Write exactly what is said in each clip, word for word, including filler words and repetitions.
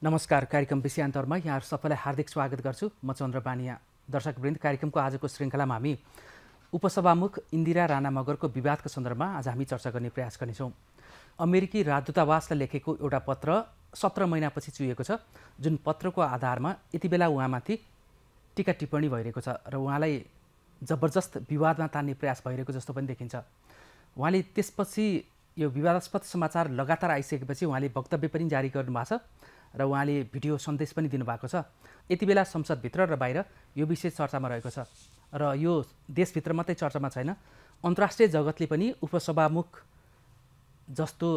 नमस्कार। कार्यक्रम विषयान्तरमा यहाँ सबैलाई हार्दिक स्वागत गर्छु। म चन्द्र बानिया। दर्शकवृन्द, कार्यक्रमको आजको श्रृङ्खलामा हामी उपसभामुख इन्दिरा राणा मगरको विवादको सन्दर्भमा आज हामी चर्चा गर्ने प्रयास गर्नेछौँ। अमेरिकी राजदूतावासले लेखेको एउटा पत्र सत्र महिनापछि चुहिएको छ, जुन पत्रको आधारमा यति बेला उहाँमाथि टीका टिप्पणी भइरहेको छ र उहाँलाई जबरजस्त विवादमा तान्ने प्रयास भइरहेको जस्तो पनि देखिन्छ। उहाँले त्यसपछि यो विवादास्पद समाचार लगातार आइसकेपछि उहाँले वक्तव्य पनि जारी गर्नुभएको छ र उहाँले भिडियो सन्देश पनि दिनुभएको छ। यति बेला संसदभित्र र बाहिर यो विषय चर्चामा रहेको छ र यो देशभित्र मात्रै चर्चामा छैन, अन्तर्राष्ट्रिय जगतले पनि उपसभामुख जस्तो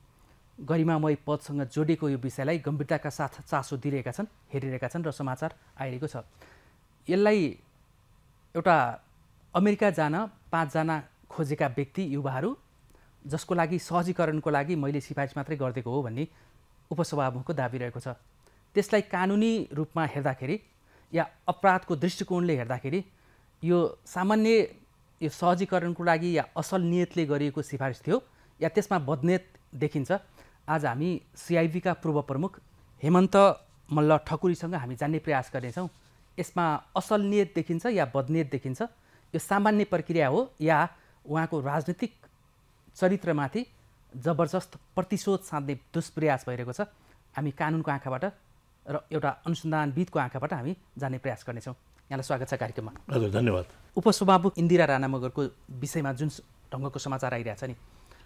गरिमामय पदसँग जोडिएको यो विषयलाई गम्भीरताका साथ चासो दिइरहेका छन्, हेरिरहेका छन् र समाचार आइरहेको छ। यसलाई एउटा अमेरिका जान पाँचजना खोजेका व्यक्ति युवाहरू जसको लागि सहजीकरणको लागि मैले सिफारिस मात्रै गरिदिएको हो भन्ने उपसभामुखको दाबी रहेको छ। त्यसलाई कानुनी रूपमा हेर्दाखेरि या अपराधको दृष्टिकोणले हेर्दाखेरि यो सामान्य यो सहजीकरणको लागि या असल नियतले गरिएको सिफारिस थियो या त्यसमा बदनियत देखिन्छ। आज हामी सिआइबीका पूर्व प्रमुख हेमन्त मल्ल ठकुरीसँग हामी जान्ने प्रयास गर्नेछौँ। यसमा असल नियत देखिन्छ या बदनियत देखिन्छ, यो सामान्य प्रक्रिया हो या उहाँको राजनीतिक चरित्रमाथि जबरजस्त प्रतिशोध साध्ने दुष्प्रयास भइरहेको छ। हामी कानुनको आँखाबाट र एउटा अनुसन्धानविदको आँखाबाट हामी जान्ने प्रयास गर्नेछौँ। यहाँलाई स्वागत छ कार्यक्रममा। हजुर, धन्यवाद। उपसभामुख इन्दिरा राणा मगरको विषयमा जुन ढङ्गको समाचार आइरहेछ नि,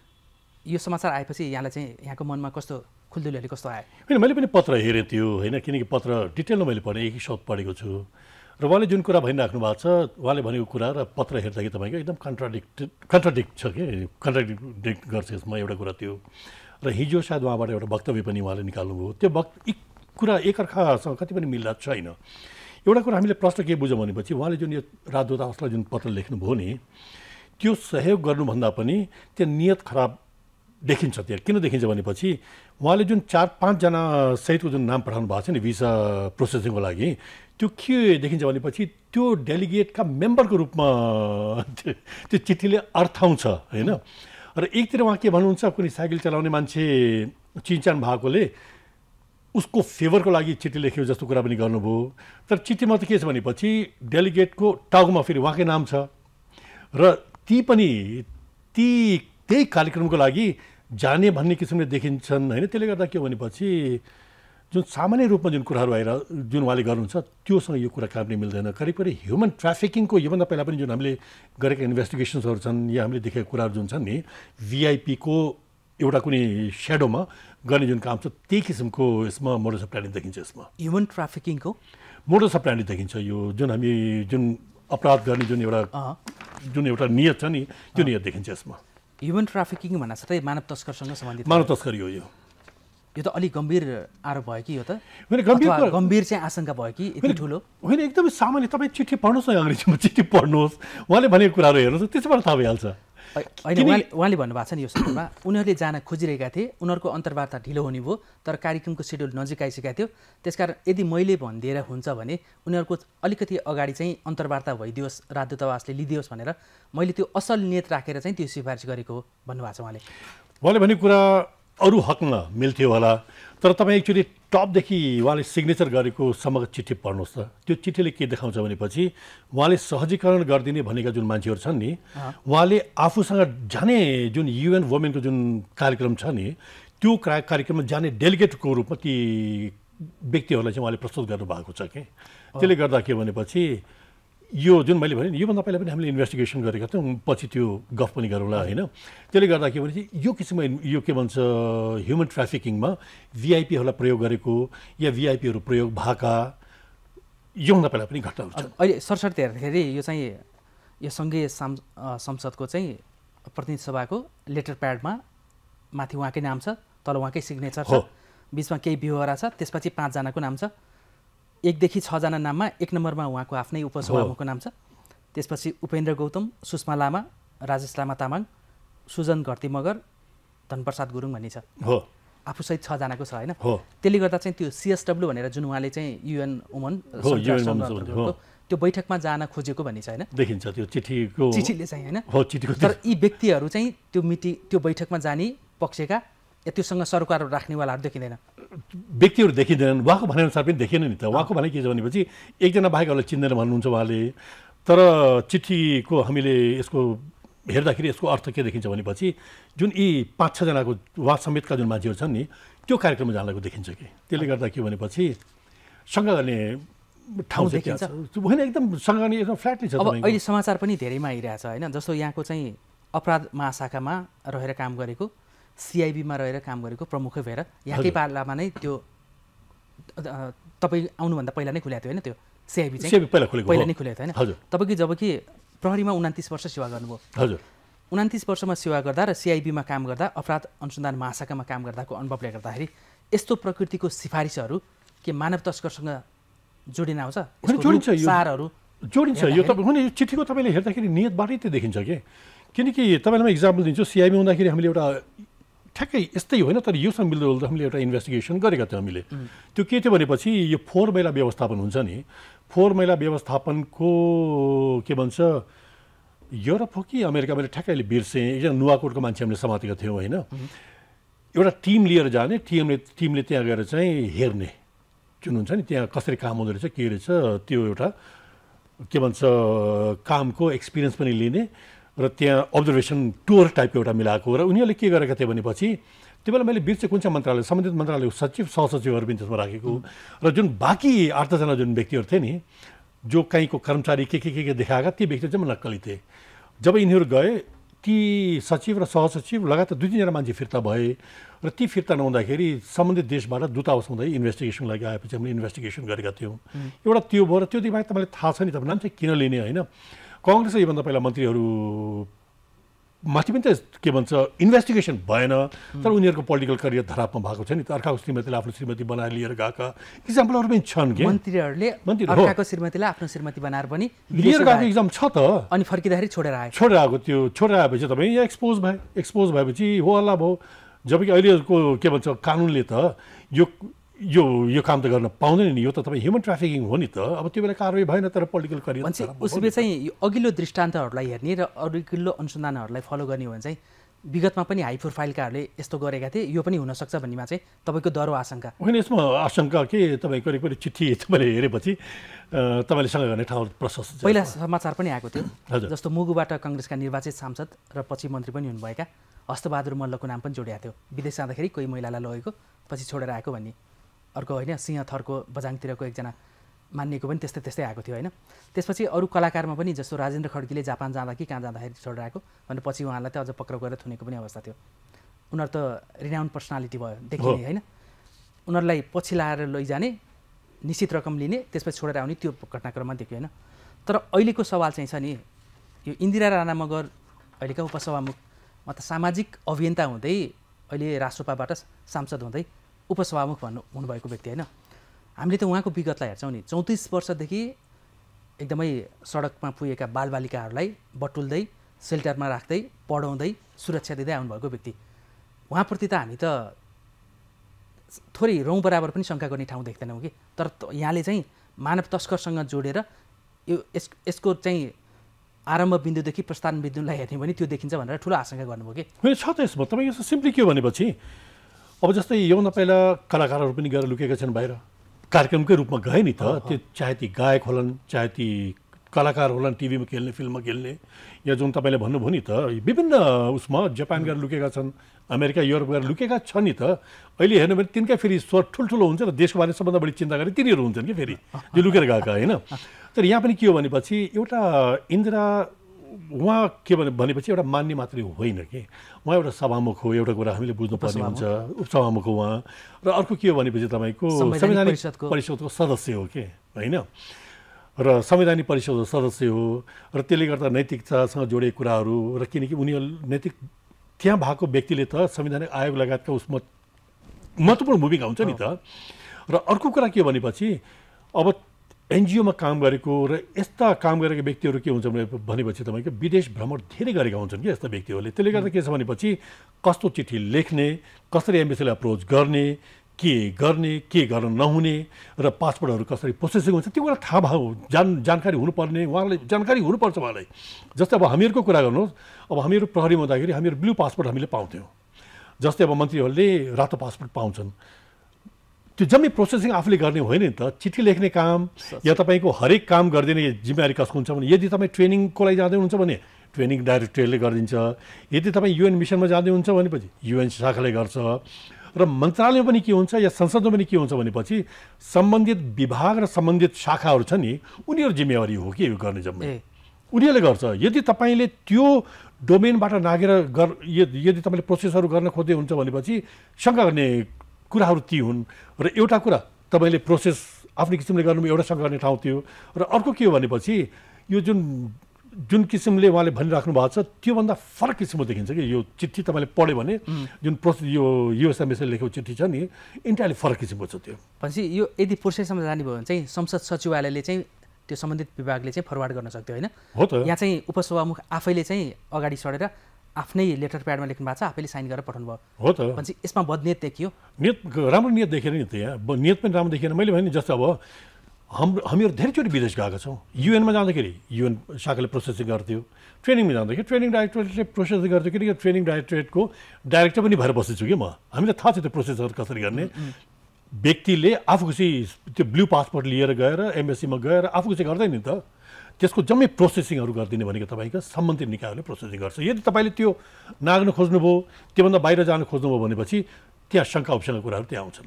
यो समाचार आएपछि यहाँलाई चाहिँ यहाँको मनमा कस्तो खुल्दुलीहरूले कस्तो आयो? होइन, मैले पनि पत्र हेरेँ त्यो, होइन, किनकि पत्र डिटेलमा मैले पढेँ, एक शब्द पढेको छु र उहाँले जुन कुरा भनिराख्नु भएको छ, उहाँले भनेको कुरा र पत्र हेर्दाखेरि तपाईँको एकदम कन्ट्राडिक्ट कन्ट्राडिक्ट छ कि कन्ट्राडिक्ट गर्छ यसमा एउटा कुरा त्यो। र हिजो सायद उहाँबाट एउटा वक्तव्य पनि उहाँले निकाल्नुभयो, त्यो वक्त एक कुरा एकअर्कासँग कति पनि मिल्दा छैन। एउटा कुरा हामीले प्रश्न के बुझौँ भनेपछि उहाँले जुन यो राजदूतावासलाई जुन पत्र लेख्नुभयो नि, त्यो सहयोग गर्नुभन्दा पनि त्यो नियत खराब देखिन्छ। त्यहाँ किन देखिन्छ भनेपछि उहाँले जुन चार पाँचजना सहितको जुन नाम पठाउनु भएको छ नि भिसा प्रोसेसिङको लागि, त्यो के देखिन्छ भनेपछि त्यो डेलिगेटका मेम्बरको रूपमा त्यो चिठीले अर्थाउँछ, होइन। र एकतिर उहाँ के भन्नुहुन्छ, कुनै साइकल चलाउने मान्छे चिनचान भएकोले उसको फेभरको लागि चिठी लेख्यो जस्तो कुरा पनि गर्नुभयो। तर चिठीमा त के छ भनेपछि डेलिगेटको टाउकोमा फेरि उहाँकै नाम छ र ती पनि ती त्यही कार्यक्रमको लागि जाने भन्ने किसिमले देखिन्छन्, होइन। त्यसले गर्दा के हो भनेपछि जुन सामान्य रूपमा जुन कुराहरू आएर जुन उहाँले गर्नुहुन्छ त्योसँग यो कुरा काट्नै मिल्दैन। करिब करिब ह्युमन ट्राफिकिङको योभन्दा पहिला पनि जुन हामीले गरेका इन्भेस्टिगेसन्सहरू छन् या हामीले देखेका कुराहरू जुन छन् नि, भिआइपीको एउटा कुनै स्याडोमा गर्ने जुन काम छ, त्यही किसिमको यसमा मोडस अफ प्लानिङ देखिन्छ। यसमा ह्युमन ट्राफिकिङको मोडस अफ प्लानिङ देखिन्छ। यो जुन हामी जुन अपराध गर्ने जुन एउटा जुन एउटा नियत छ नि, त्यो नियत देखिन्छ यसमा। ह्युमन ट्राफिकिङ भन्दा साथै मानव तस्करसँग सम्बन्धित मानव तस्करी हो यो। यो त अलिक गम्भीर आरोप भयो कि? यो त गम्भीर गम्भीर चाहिँ आशंका भयो कि यति ठुलो? होइन, एकदमै सामान्य। तपाईँ चिठी पढ्नुहोस् न, अङ्ग्रेजीमा चिठी पढ्नुहोस्, उहाँले भनेको कुराहरू हेर्नुहोस्, त्यसबाट थाहा भइहाल्छ। होइन, उहाँले उहाँले भन्नुभएको छ नि यो सन्दर्भमा उनीहरूले जान खोजिरहेका थिए, उनीहरूको अन्तर्वार्ता ढिलो हुने भयो, तर कार्यक्रमको सेड्युल नजिक आइसकेको थियो। त्यसकारण यदि मैले भनिदिएर हुन्छ भने उनीहरूको अलिकति अगाडि चाहिँ अन्तर्वार्ता भइदियोस्, राजदूतावासले लिदियोस् भनेर मैले त्यो असल नियत राखेर चाहिँ त्यो सिफारिस गरेको हो भन्नुभएको छ उहाँले। उहाँले भनेको कुरा अरू हकमा मिल्थ्यो होला, तर तपाईँ एक्चुअली टपदेखि उहाँले सिग्नेचर गरेको समग्र चिठी पढ्नुहोस् त। त्यो चिठीले के देखाउँछ भनेपछि उहाँले सहजीकरण गरिदिने भनेका जुन मान्छेहरू छन् नि, उहाँले आफूसँग जाने जुन युएन वुमेनको जुन कार्यक्रम छ नि, त्यो कार्यक्रममा जाने डेलिगेटको रूपमा ती व्यक्तिहरूलाई चाहिँ उहाँले प्रस्तुत गर्नुभएको छ कि। त्यसले गर्दा के भनेपछि यो जुन मैले भने योभन्दा पहिला पनि हामीले इन्भेस्टिगेसन गरेका थियौँ, पछि त्यो गफ पनि गरौँला, होइन। त्यसले गर्दा के भने यो किसिममा यो के भन्छ ह्युमन ट्राफिकिङमा भिआइपीहरूलाई प्रयोग गरेको या भिआइपीहरू प्रयोग भएका योभन्दा पहिला पनि घटनाहरू छन्। अहिले सरसर्ती हेर्दाखेरि यो चाहिँ यो सङ्घीय साम संसदको चाहिँ प्रतिनिधि सभाको लेटर प्याडमा माथि उहाँकै नाम छ, तल उहाँकै सिग्नेचर छ, बिचमा केही बिहोरा छ, त्यसपछि पाँचजनाको नाम छ, एकदेखि छजना नाममा एक नम्बरमा उहाँको आफ्नै उपसभामुखको नाम छ, त्यसपछि उपेन्द्र गौतम, सुषमा लामा, राजेश लामा तामाङ, सुजन घरती मगर, धनप्रसाद गुरुङ भन्ने छ। हो, आफूसहित छजनाको छ, होइन। त्यसले गर्दा चाहिँ त्यो सिएसडब्ल्यू भनेर जुन उहाँले चाहिँ युएन वुमन त्यो बैठकमा जान खोजेको भन्ने छ, होइन, देखिन्छ त्यो चिठीको चिठीले चाहिँ, होइन। हो, चिठीको। तर यी व्यक्तिहरू चाहिँ त्यो मिटिङ त्यो बैठकमा जाने पक्षका या त्योसँग सरोकार राख्नेवालाहरू देखिँदैन। व्यक्तिहरू देखिँदैनन्, उहाँको भनाइअनुसार पनि देखिएन नि त। उहाँको भनाइ के छ भनेपछि एकजना बाहेक अरूलाई चिन्दैन भन्नुहुन्छ उहाँले। तर चिठीको हामीले यसको हेर्दाखेरि यसको अर्थ के देखिन्छ भनेपछि जुन यी पाँच छजनाको उहाँ समेतका जुन मान्छेहरू छन् नि त्यो कार्यक्रममा जानलाको देखिन्छ कि त्यसले गर्दा के भनेपछि शङ्का गर्ने ठाउँ देखिन्छ होइन, एकदम शङ्का गर्ने एकदम फ्ल्याटली छ। अब अहिले समाचार पनि धेरैमा आइरहेछ होइन, जस्तो यहाँको चाहिँ अपराध महाशाखामा रहेर काम गरेको, सिआइबीमा रहेर काम गरेको प्रमुख भएर यहाँकै पालामा नै त्यो तपाईँ आउनुभन्दा पहिला नै खुलेको थियो होइन, त्यो सिआइबी चाहिँ पहिला खुलेको पहिला नै खुलेको थियो होइन तपाईँको, जब कि प्रहरीमा उन्तिस वर्ष सेवा गर्नुभयो। हजुर, उन्तिस वर्षमा सेवा गर्दा र सिआइबीमा काम गर्दा, अपराध अनुसन्धान महाशाखामा काम गर्दाको अनुभवले गर्दाखेरि यस्तो प्रकृतिको सिफारिसहरू के मानव तस्करसँग जोडिन आउँछ? जोडिन्छ, सारहरू जोडिन्छ। यो तपाईँ होइन, यो चिठीको तपाईँले हेर्दाखेरि नियतबाटै त्यो देखिन्छ कि किनकि तपाईँलाई म इक्जाम्पल दिन्छु। सिआइबी हुँदाखेरि हामीले एउटा ठ्याक्कै यस्तै होइन तर योसँग मिल्दो हामीले एउटा इन्भेस्टिगेसन गरेका थियौँ हामीले। त्यो के थियो भनेपछि यो फोहोर मैला व्यवस्थापन हुन्छ नि, फोहोर मैला व्यवस्थापनको के भन्छ युरोप हो कि अमेरिका, मैले ठ्याक्कै अहिले बिर्सेँ, एकजना नुवाकोटको मान्छे हामीले समातेका थियौँ होइन। एउटा टिम लिएर जाने, टिमले टिमले त्यहाँ गएर चाहिँ हेर्ने जुन हुन्छ नि त्यहाँ कसरी काम हुँदो रहेछ के रहेछ त्यो एउटा के भन्छ कामको एक्सपिरियन्स पनि लिने र त्यहाँ अब्जर्भेसन टुर टाइपको एउटा मिलाएको र उनीहरूले के गरेका थिए भनेपछि त्यो बेला मैले बिर्सेँ कुन चाहिँ मन्त्रालय, सम्बन्धित मन्त्रालयको सचिव सहसचिवहरू पनि त्यसमा राखेको र जुन बाँकी आठ दसजना जुन व्यक्तिहरू थिए नि जो कहीँको कर्मचारी के के के के देखाएका ती व्यक्तिहरू चाहिँ नक्कली थिए। जब यिनीहरू गए ती सचिव र सहसचिव लगातार दुई तिनजना मान्छे फिर्ता भए र ती फिर्ता नहुँदाखेरि सम्बन्धित देशबाट दूतावास हुँदै इन्भेस्टिगेसन लागि आएपछि हामीले इन्भेस्टिगेसन गरेका थियौँ। एउटा त्यो भयो र त्यो दिमाग तपाईँलाई थाहा छ नि, तपाईँ नाम चाहिँ किन लिने होइन। कङ्ग्रेसले योभन्दा पहिला मन्त्रीहरू माथि पनि त के भन्छ इन्भेस्टिगेसन भएन तर उनीहरूको पोलिटिकल करियर धरापमा भएको छ नि त। अर्काको श्रीमतीलाई आफ्नो श्रीमती बनाएर लिएर गएका इक्जाम्पलहरू पनि छन् कि मन्त्रीहरूले अर्काको श्रीमतीलाई आफ्नो श्रीमती बनाएर पनि लिएर गएको इक्जाम छ त। अनि फर्किँदाखेरि छोडेर आयो छोडेर आएको त्यो छोडेर आएपछि तपाईँ यहाँ एक्सपोज भए, एक्सपोज भएपछि हो हल्ला भयो। जबकि अहिलेको के भन्छ कानुनले त यो यो यो काम त गर्न पाउँदैन नि, यो त तपाईँ ह्युमन ट्राफिकिङ हो नि त। अब त्यो बेला कारवाही भएन तर पोलिटिकल करियर उसले चाहिँ यो अघिल्लो दृष्टान्तहरूलाई हेर्ने र अघिल्लो अनुसन्धानहरूलाई फलो गर्ने हो भने चाहिँ विगतमा पनि हाई प्रोफाइलकाहरूले यस्तो गरेका थिए, यो पनि हुनसक्छ भन्नेमा चाहिँ तपाईँको डर वा आशंका? होइन, यसमा आशंका के तपाईँ करिब करिब चिठी तपाईँले हेरेपछि तपाईँले सँग गर्ने ठाउँ प्रशस्त। पहिला समाचार पनि आएको थियो जस्तो मुगुबाट कङ्ग्रेसका निर्वाचित सांसद र पछि मन्त्री पनि हुनुभएका हस्तबहादुर मल्लको नाम पनि जोडिएको थियो, विदेश जाँदाखेरि कोही महिलालाई लगेको पछि छोडेर आएको भन्ने। अर्को होइन सिंहथरको बझाङतिरको एकजना मान्नेको पनि त्यस्तै त्यस्तै आएको थियो होइन। त्यसपछि अरू कलाकारमा पनि जस्तो राजेन्द्र खड्कीले जापान जाँदा कि कहाँ जाँदाखेरि छोडेर आएको भने पछि उहाँलाई त अझ पक्राउ गरेर थुनेको पनि अवस्था थियो। उनीहरू त रिनाउन्ड पर्सनालिटी भयो देखिने होइन, उनीहरूलाई पछि लाएर लैजाने, निश्चित रकम लिने, त्यसपछि छोडेर आउने त्यो घटनाक्रममा देखियो होइन। तर अहिलेको सवाल चाहिँ छ नि, यो इन्दिरा राणा मगर अहिलेका उपसभामुख म त सामाजिक अभियन्ता हुँदै अहिले राष्ट्रपाबाट सांसद हुँदै उपसभामुख भन्नु हुनुभएको व्यक्ति होइन। हामीले त उहाँको विगतलाई हेर्छौँ नि, चौतिस वर्षदेखि एकदमै सडकमा पुगेका बालबालिकाहरूलाई बटुल्दै सेल्टरमा राख्दै पढाउँदै सुरक्षा दिँदै आउनुभएको व्यक्ति। उहाँप्रति त हामी त थोरै रौँ बराबर पनि शङ्का गर्ने ठाउँ देख्दैनौँ कि, तर यहाँले चाहिँ मानव तस्करसँग जोडेर यो यस यसको चाहिँ आरम्भ बिन्दुदेखि प्रस्थान बिन्दुलाई हेर्ने भने त्यो देखिन्छ भनेर ठुलो आशंका गर्नुभयो कि? होइन, छ त यसमा। तपाईँ यसो सिम्पली के हो भनेपछि अब जस्तै योभन्दा पहिला कलाकारहरू पनि गएर लुकेका छन् बाहिर, कार्यक्रमकै रूपमा गए नि त। त्यो चाहे ती गायक होलान्, चाहे ती कलाकार होलान्, टिभीमा खेल्ने, फिल्ममा खेल्ने, या जुन तपाईँले भन्नुभयो नि त विभिन्न उसमा जापान गएर लुकेका छन्, अमेरिका युरोप गएर लुकेका छन् नि त। अहिले हेर्नु भने तिनकै फेरि स्वर ठुल्ठुलो हुन्छ र देशको बारेमा सबभन्दा बढी चिन्ता गर्ने तिनीहरू हुन्छन् कि फेरि जो लुकेर गएका होइन। तर यहाँ पनि के हो भनेपछि एउटा इन्दिरा उहाँ के भने भनेपछि एउटा मान्ने मात्रै होइन कि, उहाँ एउटा सभामुख हो, एउटा कुरा हामीले बुझ्नुपर्ने हुन्छ, उपसभामुख हो उहाँ। र अर्को के हो भनेपछि तपाईँको संवैधानिक परिषदको सदस्य हो कि होइन, र संवैधानिक परिषदको सदस्य हो र त्यसले गर्दा नैतिकतासँग जोडिएको कुराहरू र किनकि उनीहरू नैतिक त्यहाँ भएको व्यक्तिले त संवैधानिक आयोग लगायतका उसमा महत्त्वपूर्ण भूमिका हुन्छ नि त। र अर्को कुरा के हो भनेपछि अब एनजिओमा काम गरेको र यस्ता काम गरेका व्यक्तिहरू के हुन्छ भनेपछि तपाईँको विदेश भ्रमण धेरै गरेका हुन्छन् कि यस्ता व्यक्तिहरूले। त्यसले गर्दा के छ भनेपछि कस्तो चिठी लेख्ने, कसरी एम्बेसीलाई अप्रोच गर्ने, के गर्ने, के गर्न नहुने र पासपोर्टहरू कसरी प्रोसेसिङ हुन्छ त्यो कुरा थाहा भयो, जान जानकारी हुनुपर्ने, उहाँलाई जानकारी हुनुपर्छ उहाँलाई। जस्तै अब हामीहरूको कुरा गर्नुहोस्, अब हामीहरू प्रहरीमा हुँदाखेरि हामीहरू ब्लू पासपोर्ट हामीले पाउँथ्यौँ। जस्तै अब मन्त्रीहरूले रातो पासपोर्ट पाउँछन्, त्यो जम्मै प्रोसेसिङ आफूले गर्ने होइन नि त। चिठी लेख्ने काम या तपाईँको हरेक काम गरिदिने जिम्मेवारी कसको हुन्छ भने यदि तपाईँ ट्रेनिङको लागि जाँदै हुन्छ भने ट्रेनिङ डाइरेक्टरले गरिदिन्छ। यदि तपाईँ युएन मिसनमा जाँदै हुन्छ भनेपछि युएन शाखाले गर्छ। र मन्त्रालयमा पनि के हुन्छ या संसदमा पनि के हुन्छ भनेपछि सम्बन्धित विभाग र सम्बन्धित शाखाहरू छ नि उनीहरू जिम्मेवारी हो कि यो गर्ने जम्मै उनीहरूले गर्छ। यदि तपाईँले त्यो डोमेनबाट नागेर गर यदि तपाईँले प्रोसेसहरू गर्न खोज्दै हुन्छ भनेपछि शङ्का गर्ने कुराहरू ती हुन्। र एउटा कुरा तपाईँले प्रोसेस आफ्नो किसिमले गर्नु एउटा शङ्का गर्ने ठाउँ थियो। र अर्को के हो भनेपछि यो जुन जुन किसिमले उहाँले भनिराख्नु भएको छ त्योभन्दा फरक किसिमको देखिन्छ कि यो चिठी तपाईँले पढ्यो भने जुन प्रोसेस यो युएस एम्बेसीले लेखेको चिठी छ नि इन्टायरली फरक किसिमको छ। त्यो भनेपछि यो यदि प्रोसेसमा जाने भयो भने चाहिँ संसद सचिवालयले चाहिँ त्यो सम्बन्धित विभागले चाहिँ फरवार्ड गर्न सक्थ्यो होइन? हो त। यहाँ चाहिँ उपसभामुख आफैले चाहिँ अगाडि सरेर आफ्नै लेटर प्याडमा लेख्नु भएको छ, आफैले साइन गरेर पठाउनु भयो। हो त। भनेपछि यसमा बदनियत देखियो। नियत राम्रो नियत देखेन नि त। यहाँ नियत पनि राम्रो देखिएन। मैले भने जस्तो अब हाम्रो हामीहरू धेरैचोटि विदेश गएका छौँ। युएनमा जाँदाखेरि युएन शाखाले प्रोसेसिङ गर्थ्यो। ट्रेनिङमा जाँदाखेरि ट्रेनिङ डाइरेक्टरेटले प्रोसेसिङ गर्थ्यो। किनकि ट्रेनिङ डाइरेक्टरेटको डाइरेक्टर पनि भएर बसेको छु कि म। हामीलाई थाहा छ त्यो प्रोसेसहरू कसरी गर्ने। व्यक्तिले आफू खुसी त्यो ब्लू पासपोर्ट लिएर गएर एम्बेसीमा गएर आफू खुसी गर्दैन नि त। त्यसको जम्मै प्रोसेसिङहरू गरिदिने भनेको तपाईँको सम्बन्धित निकायले प्रोसेसिङ गर्छ। यदि तपाईँले त्यो नाग्न खोज्नुभयो त्योभन्दा बाहिर जान खोज्नुभयो भनेपछि त्यहाँ शङ्का उपशङ्का कुराहरू त्यहाँ आउँछन्।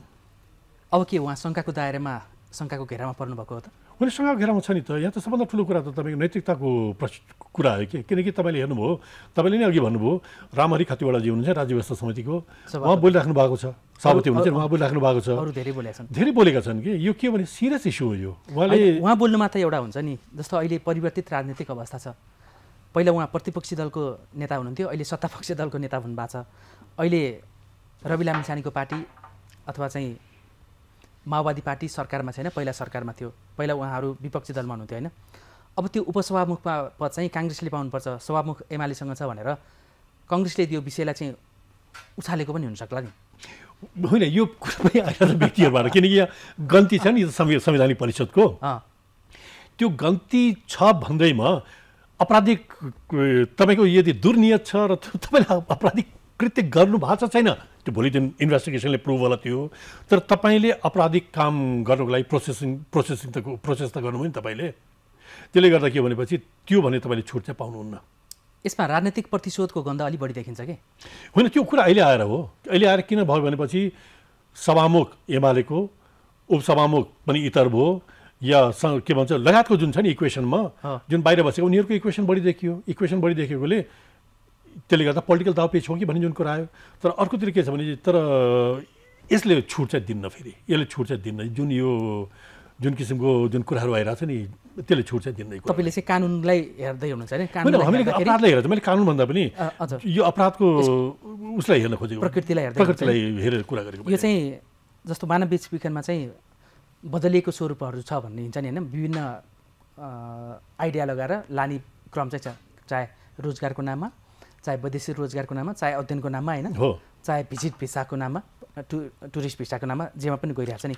अब के उहाँ शङ्काको दायरामा शङ्काको घेरामा पर्नुभएको हो त? होइन शङ्काको घेरामा छ नि त। यहाँ त सबभन्दा ठुलो कुरा त तपाईँको नैतिकताको कुरा हो कि। किनकि तपाईँले हेर्नुभयो तपाईँले नै अघि भन्नुभयो रामहरि खतिवडाजी हुनुहुन्छ राज्य व्यवस्था समितिको उहाँ बोलिराख्नु भएको छ। सभापति हुनुहुन्छ उहाँ बोलिराख्नु भएको छ। अरू धेरै बोलेका छन् धेरै बोलेका छन् कि यो के भने सिरियस इस्यु हो यो। उहाँले उहाँ बोल्नु मात्रै एउटा हुन्छ नि। जस्तो अहिले परिवर्तित राजनीतिक अवस्था छ। पहिला उहाँ प्रतिपक्षी दलको नेता हुनुहुन्थ्यो, अहिले सत्तापक्षी दलको नेता हुनुभएको छ। अहिले रवि लामिछानेको पार्टी अथवा चाहिँ माओवादी पार्टी सरकारमा छैन, पहिला सरकारमा थियो। पहिला उहाँहरू विपक्षी दलमा हुनुहुन्थ्यो होइन? अब त्यो उपसभामुखमा पद चाहिँ काङ्ग्रेसले पाउनुपर्छ, सभामुख एमालेसँग छ भनेर कङ्ग्रेसले त्यो विषयलाई चाहिँ उछालेको पनि हुनसक्ला नि। होइन यो कुरा पनि आएर व्यक्तिहरूबाट। किनकि यहाँ गन्ती छ नि संवैधानिक परिषदको। त्यो गन्ती छ भन्दैमा अपराधिक तपाईँको यदि दुर्नियत छ र तपाईँले अपराधिक कृत्य गर्नु भएको छ छैन त्यो भोलि दिन इन्भेस्टिगेसनले प्रुभ होला त्यो। तर तपाईँले अपराधिक काम गर्नुको लागि प्रोसेसिङ प्रोसेसिङ त प्रोसेस त गर्नुभयो नि तपाईँले। त्यसले गर्दा के भनेपछि त्यो भने तपाईँले छुट चाहिँ पाउनुहुन्न। यसमा राजनीतिक प्रतिशोधको गन्ध अलिक बढी देखिन्छ कि? होइन त्यो कुरा अहिले आएर हो। अहिले आएर किन भयो भनेपछि सभामुख एमालेको उपसभामुख पनि इतर भयो या के भन्छ लगायतको जुन छ नि इक्वेसनमा जुन बाहिर बसेको उनीहरूको इक्वेसन बढी देखियो। इक्वेसन बढी देखेकोले त्यसले गर्दा पोलिटिकल दाउपेच हो कि भन्ने जुन कुरा आयो। तर अर्कोतिर के छ भने तर यसले छुट चाहिँ दिन्न। फेरि यसले छुट चाहिँ दिन्न। जुन यो जुन किसिमको जुन कुराहरू आइरहेको छ नि त्यसले छुट चाहिँ दिँदैन। तपाईँले चाहिँ कानुनलाई हेर्दै हुनुहुन्छ नि? हामीले अपराधलाई हेर्छ। मैले कानुन भन्दा पनि यो अपराधको उसलाई हेर्न खोजेको, प्रकृतिलाई हेर्दै प्रकृतिलाई हेरेर कुरा गरेको। यो चाहिँ जस्तो मानव बीच विज्ञानमा चाहिँ बदलिएको स्वरूपहरू छ भन्ने हुन्छ नि होइन? विभिन्न आइडिया लगाएर लाने क्रम चाहिँ छ। चाहे रोजगारको नाममा, चाहे वैदेशिक रोजगारको नाममा, चाहे अध्ययनको नाममा होइन, चाहे भिजिट भिसाको नाममा, टु टुरिस्ट भिसाको नाममा, जेमा पनि गइरहेको छ नि।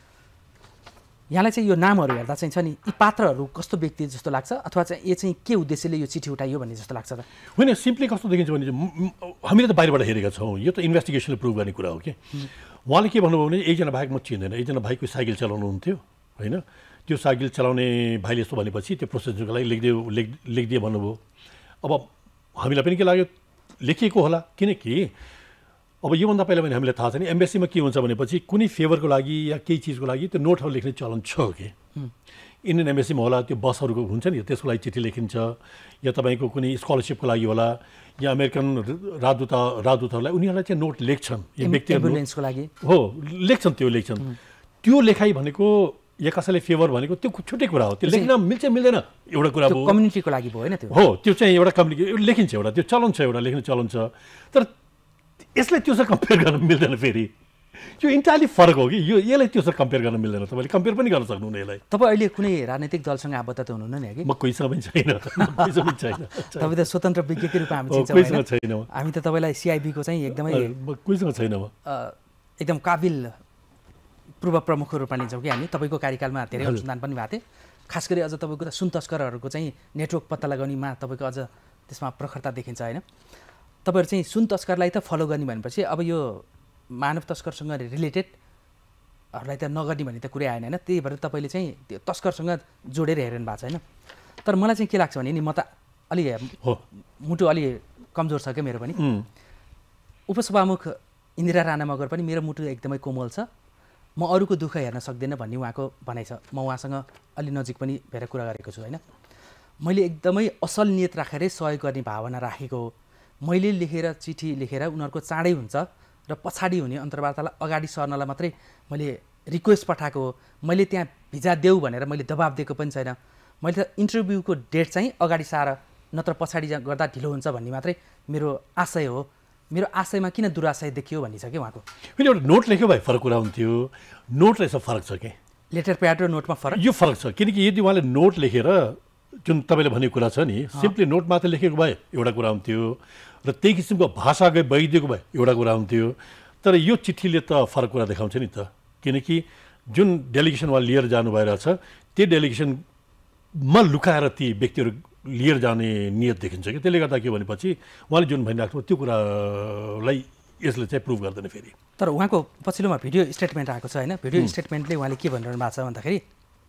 यहाँलाई चाहिँ यो नामहरू हेर्दा चाहिँ छ नि यी पात्रहरू कस्तो व्यक्ति जस्तो लाग्छ अथवा चाहिँ यो चाहिँ के उद्देश्यले यो चिठी उठाइयो भन्ने जस्तो लाग्छ त? होइन सिम्पली कस्तो देखिन्छ भने हामीले त बाहिरबाट हेरेका छौँ। यो त इन्भेस्टिगेसनले प्रुभ गर्ने कुरा हो कि। उहाँले के भन्नुभयो भने एकजना भाइक म चिन्दैन। एकजना भाइको साइकल चलाउनुहुन्थ्यो होइन? त्यो साइकल चलाउने भाइले यस्तो भनेपछि त्यो प्रोसेसको लागि लेखिदियो लेख लेखिदियो भन्नुभयो। अब हामीलाई पनि के लाग्यो लेखिएको होला। किनकि अब योभन्दा पहिला पनि हामीलाई थाहा छ नि एम्बेसीमा के हुन्छ भनेपछि कुनै फेभरको लागि या केही चिजको लागि त्यो नोटहरू लेख्ने चलन छ कि। इन्डियन एम्बेसीमा होला त्यो बसहरूको हुन्छ नि त्यसको लागि चिठी लेखिन्छ या तपाईँको कुनै स्कलरसिपको लागि होला या अमेरिकन राजदूता राजदूतहरूलाई उनीहरूलाई चाहिँ नोट लेख्छन्। यो व्यक्तिहरूको लागि हो लेख्छन्। त्यो लेख्छन्। त्यो लेखाइ भनेको या कसैले फेभर भनेको त्यो छुट्टै कुरा हो। त्यो लेख्न मिल्छ मिल्दैन एउटा कुरा हो। कम्युनिटीको लागि भयो होइन? त्यो हो त्यो चाहिँ एउटा कम्युनिटी लेखिन्छ। एउटा त्यो चलन छ, एउटा लेख्ने चलन छ। तर यसलाई त्योसँग कम्पेयर गर्न मिल्दैन। फेरि यो इन्टायरली फरक हो कि यो यसलाई त्योसँग कम्पेयर गर्न मिल्दैन। तपाईँले कम्पेयर पनि गर्न सक्नुहुन्न यसलाई। तपाईँ अहिले कुनै राजनीतिक दलसँग आबद्ध त हुनुहुन्न नि? म कोहीसँग पनि छैन। कोहीसँग पनि छैन। तपाईँ त स्वतन्त्र विज्ञको रूपमा हामी चिन्छौँ। कोहीसँग छैन। हामी त तपाईँलाई सिआइबीको चाहिँ एकदमै कोहीसँग छैन म एकदम काबिल पूर्व प्रमुखको रूपमा लिन्छौँ कि हामी। तपाईँको कार्यकालमा धेरै अनुसन्धान पनि भएको थियो। खास गरी अझ तपाईँको त सुन तस्करहरूको चाहिँ नेटवर्क पत्ता लगाउनेमा तपाईँको अझ त्यसमा प्रखरता देखिन्छ होइन? तपाईँहरू चाहिँ सुन तस्करलाई त फलो गर्ने भनेपछि अब यो मानव तस्करसँग रिलेटेड हरूलाई त नगर्ने भन्ने त कुरै आएन होइन। त्यही भएर तपाईँले चाहिँ त्यो तस्करसँग जोडेर हेर्नु भएको छ होइन। तर मलाई चाहिँ के लाग्छ भने नि म त अलि मुटु अलि कमजोर छ क्या मेरो पनि। उपसभामुख इन्दिरा राणा मगर पनि मेरो मुटु एकदमै कोमल छ, म अरूको दुःख हेर्न सक्दिनँ भन्ने उहाँको भनाइ छ। म उहाँसँग अलि नजिक पनि भएर कुरा गरेको छु होइन। मैले एकदमै असल नियत राखेरै सहयोग गर्ने भावना राखेको हो। मैले लेखेर चिठी लेखेर उनीहरूको चाँडै हुन्छ र पछाडि हुने अन्तर्वार्तालाई अगाडि सर्नलाई मात्रै मैले रिक्वेस्ट पठाएको हो। मैले त्यहाँ भिजा देऊ भनेर मैले दबाब दिएको पनि छैन। मैले त इन्टरभ्यूको डेट चाहिँ अगाडि सार नत्र पछाडि गर्दा ढिलो हुन्छ भन्ने मात्रै मेरो आशय हो। मेरो आशयमा किन दुराशय देखियो भन्ने छ कि उहाँको। फेरि एउटा नोट लेख्यो भए फरक कुरा हुन्थ्यो। नोट रहेछ फरक छ कि लेटर प्याड र नोटमा फरक यो फरक छ। किनकि यदि उहाँले नोट लेखेर जुन तपाईँले भनेको कुरा छ नि सिम्पली नोट मात्र लेखेको भए एउटा कुरा हुन्थ्यो र त्यही किसिमको भाषा गए बगिदिएको भए एउटा कुरा हुन्थ्यो। तर यो चिठीले त फरक कुरा देखाउँछ नि त। किनकि जुन डेलिगेसन उहाँ लिएर जानु भइरहेछ त्यो डेलिगेसनमा लुकाएर ती व्यक्तिहरू लिएर जाने नियत देखिन्छ कि। त्यसले गर्दा के भनेपछि उहाँले जुन भनिराख्नु त्यो कुरालाई यसले चाहिँ प्रुभ गर्दैन फेरि। तर उहाँको पछिल्लोमा भिडियो स्टेटमेन्ट आएको छ होइन। भिडियो स्टेटमेन्टले उहाँले के भनिरहनु भएको छ भन्दाखेरि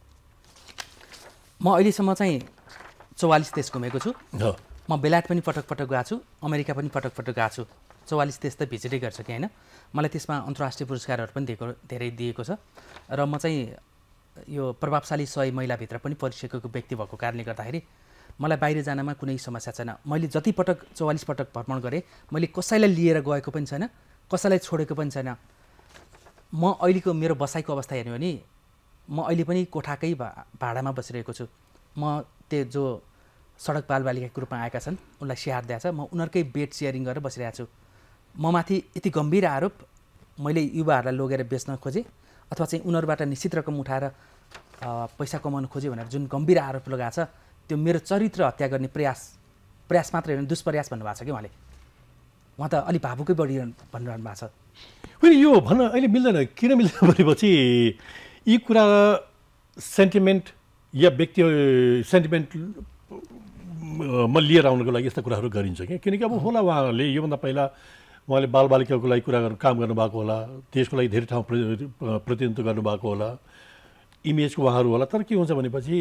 म अहिलेसम्म चाहिँ चौवालिस देश घुमेको छु। म बेलायत पनि पटक पटक गएको छु, अमेरिका पनि पटक पटक गएको छु। चौवालिस देश त भिजिटै गर्छ कि होइन। मलाई त्यसमा अन्तर्राष्ट्रिय पुरस्कारहरू पनि दिएको धेरै दिएको छ र म चाहिँ यो प्रभावशाली सय महिलाभित्र पनि परिसकेको व्यक्ति भएको कारणले गर्दाखेरि मलाई बाहिर जानमा कुनै समस्या छैन। मैले जति पटक चौवालिस पटक भ्रमण गरेँ मैले कसैलाई लिएर गएको पनि छैन, कसैलाई छोडेको पनि छैन। म अहिलेको मेरो बसाइको अवस्था हेर्ने हो भने म अहिले पनि कोठाकै भाडामा बसिरहेको छु। म त्यो जो सडक बालबालिकाको रूपमा आएका छन् उनलाई स्याहार दिएको छ, म उनीहरूकै बेड सेयरिङ गरेर बसिरहेको छु। म माथि यति गम्भीर आरोप मैले युवाहरूलाई लगेर बेच्न खोजेँ अथवा चाहिँ उनीहरूबाट निश्चित रकम उठाएर पैसा कमाउन खोजेँ भनेर जुन गम्भीर आरोप लगाएको छ त्यो मेरो चरित्र हत्या गर्ने प्रयास प्रयास मात्रै होइन दुष्प्रयास भन्नुभएको छ कि उहाँले। उहाँ त अलिक भावुकै बढी भनिरहनु भएको छ। फेरि यो भन्न अहिले मिल्दैन। किन मिल्दैन भनेपछि यी कुरा सेन्टिमेन्ट या व्यक्ति सेन्टिमेन्टमा लिएर आउनको लागि यस्ता कुराहरू गरिन्छ कि। किनकि अब होला उहाँले योभन्दा पहिला उहाँले बालबालिकाको लागि कुरा गर्नु काम गर्नुभएको होला, देशको लागि धेरै ठाउँ प्रतिनिधित्व गर्नुभएको होला, इमेजको उहाँहरू होला। तर के हुन्छ भनेपछि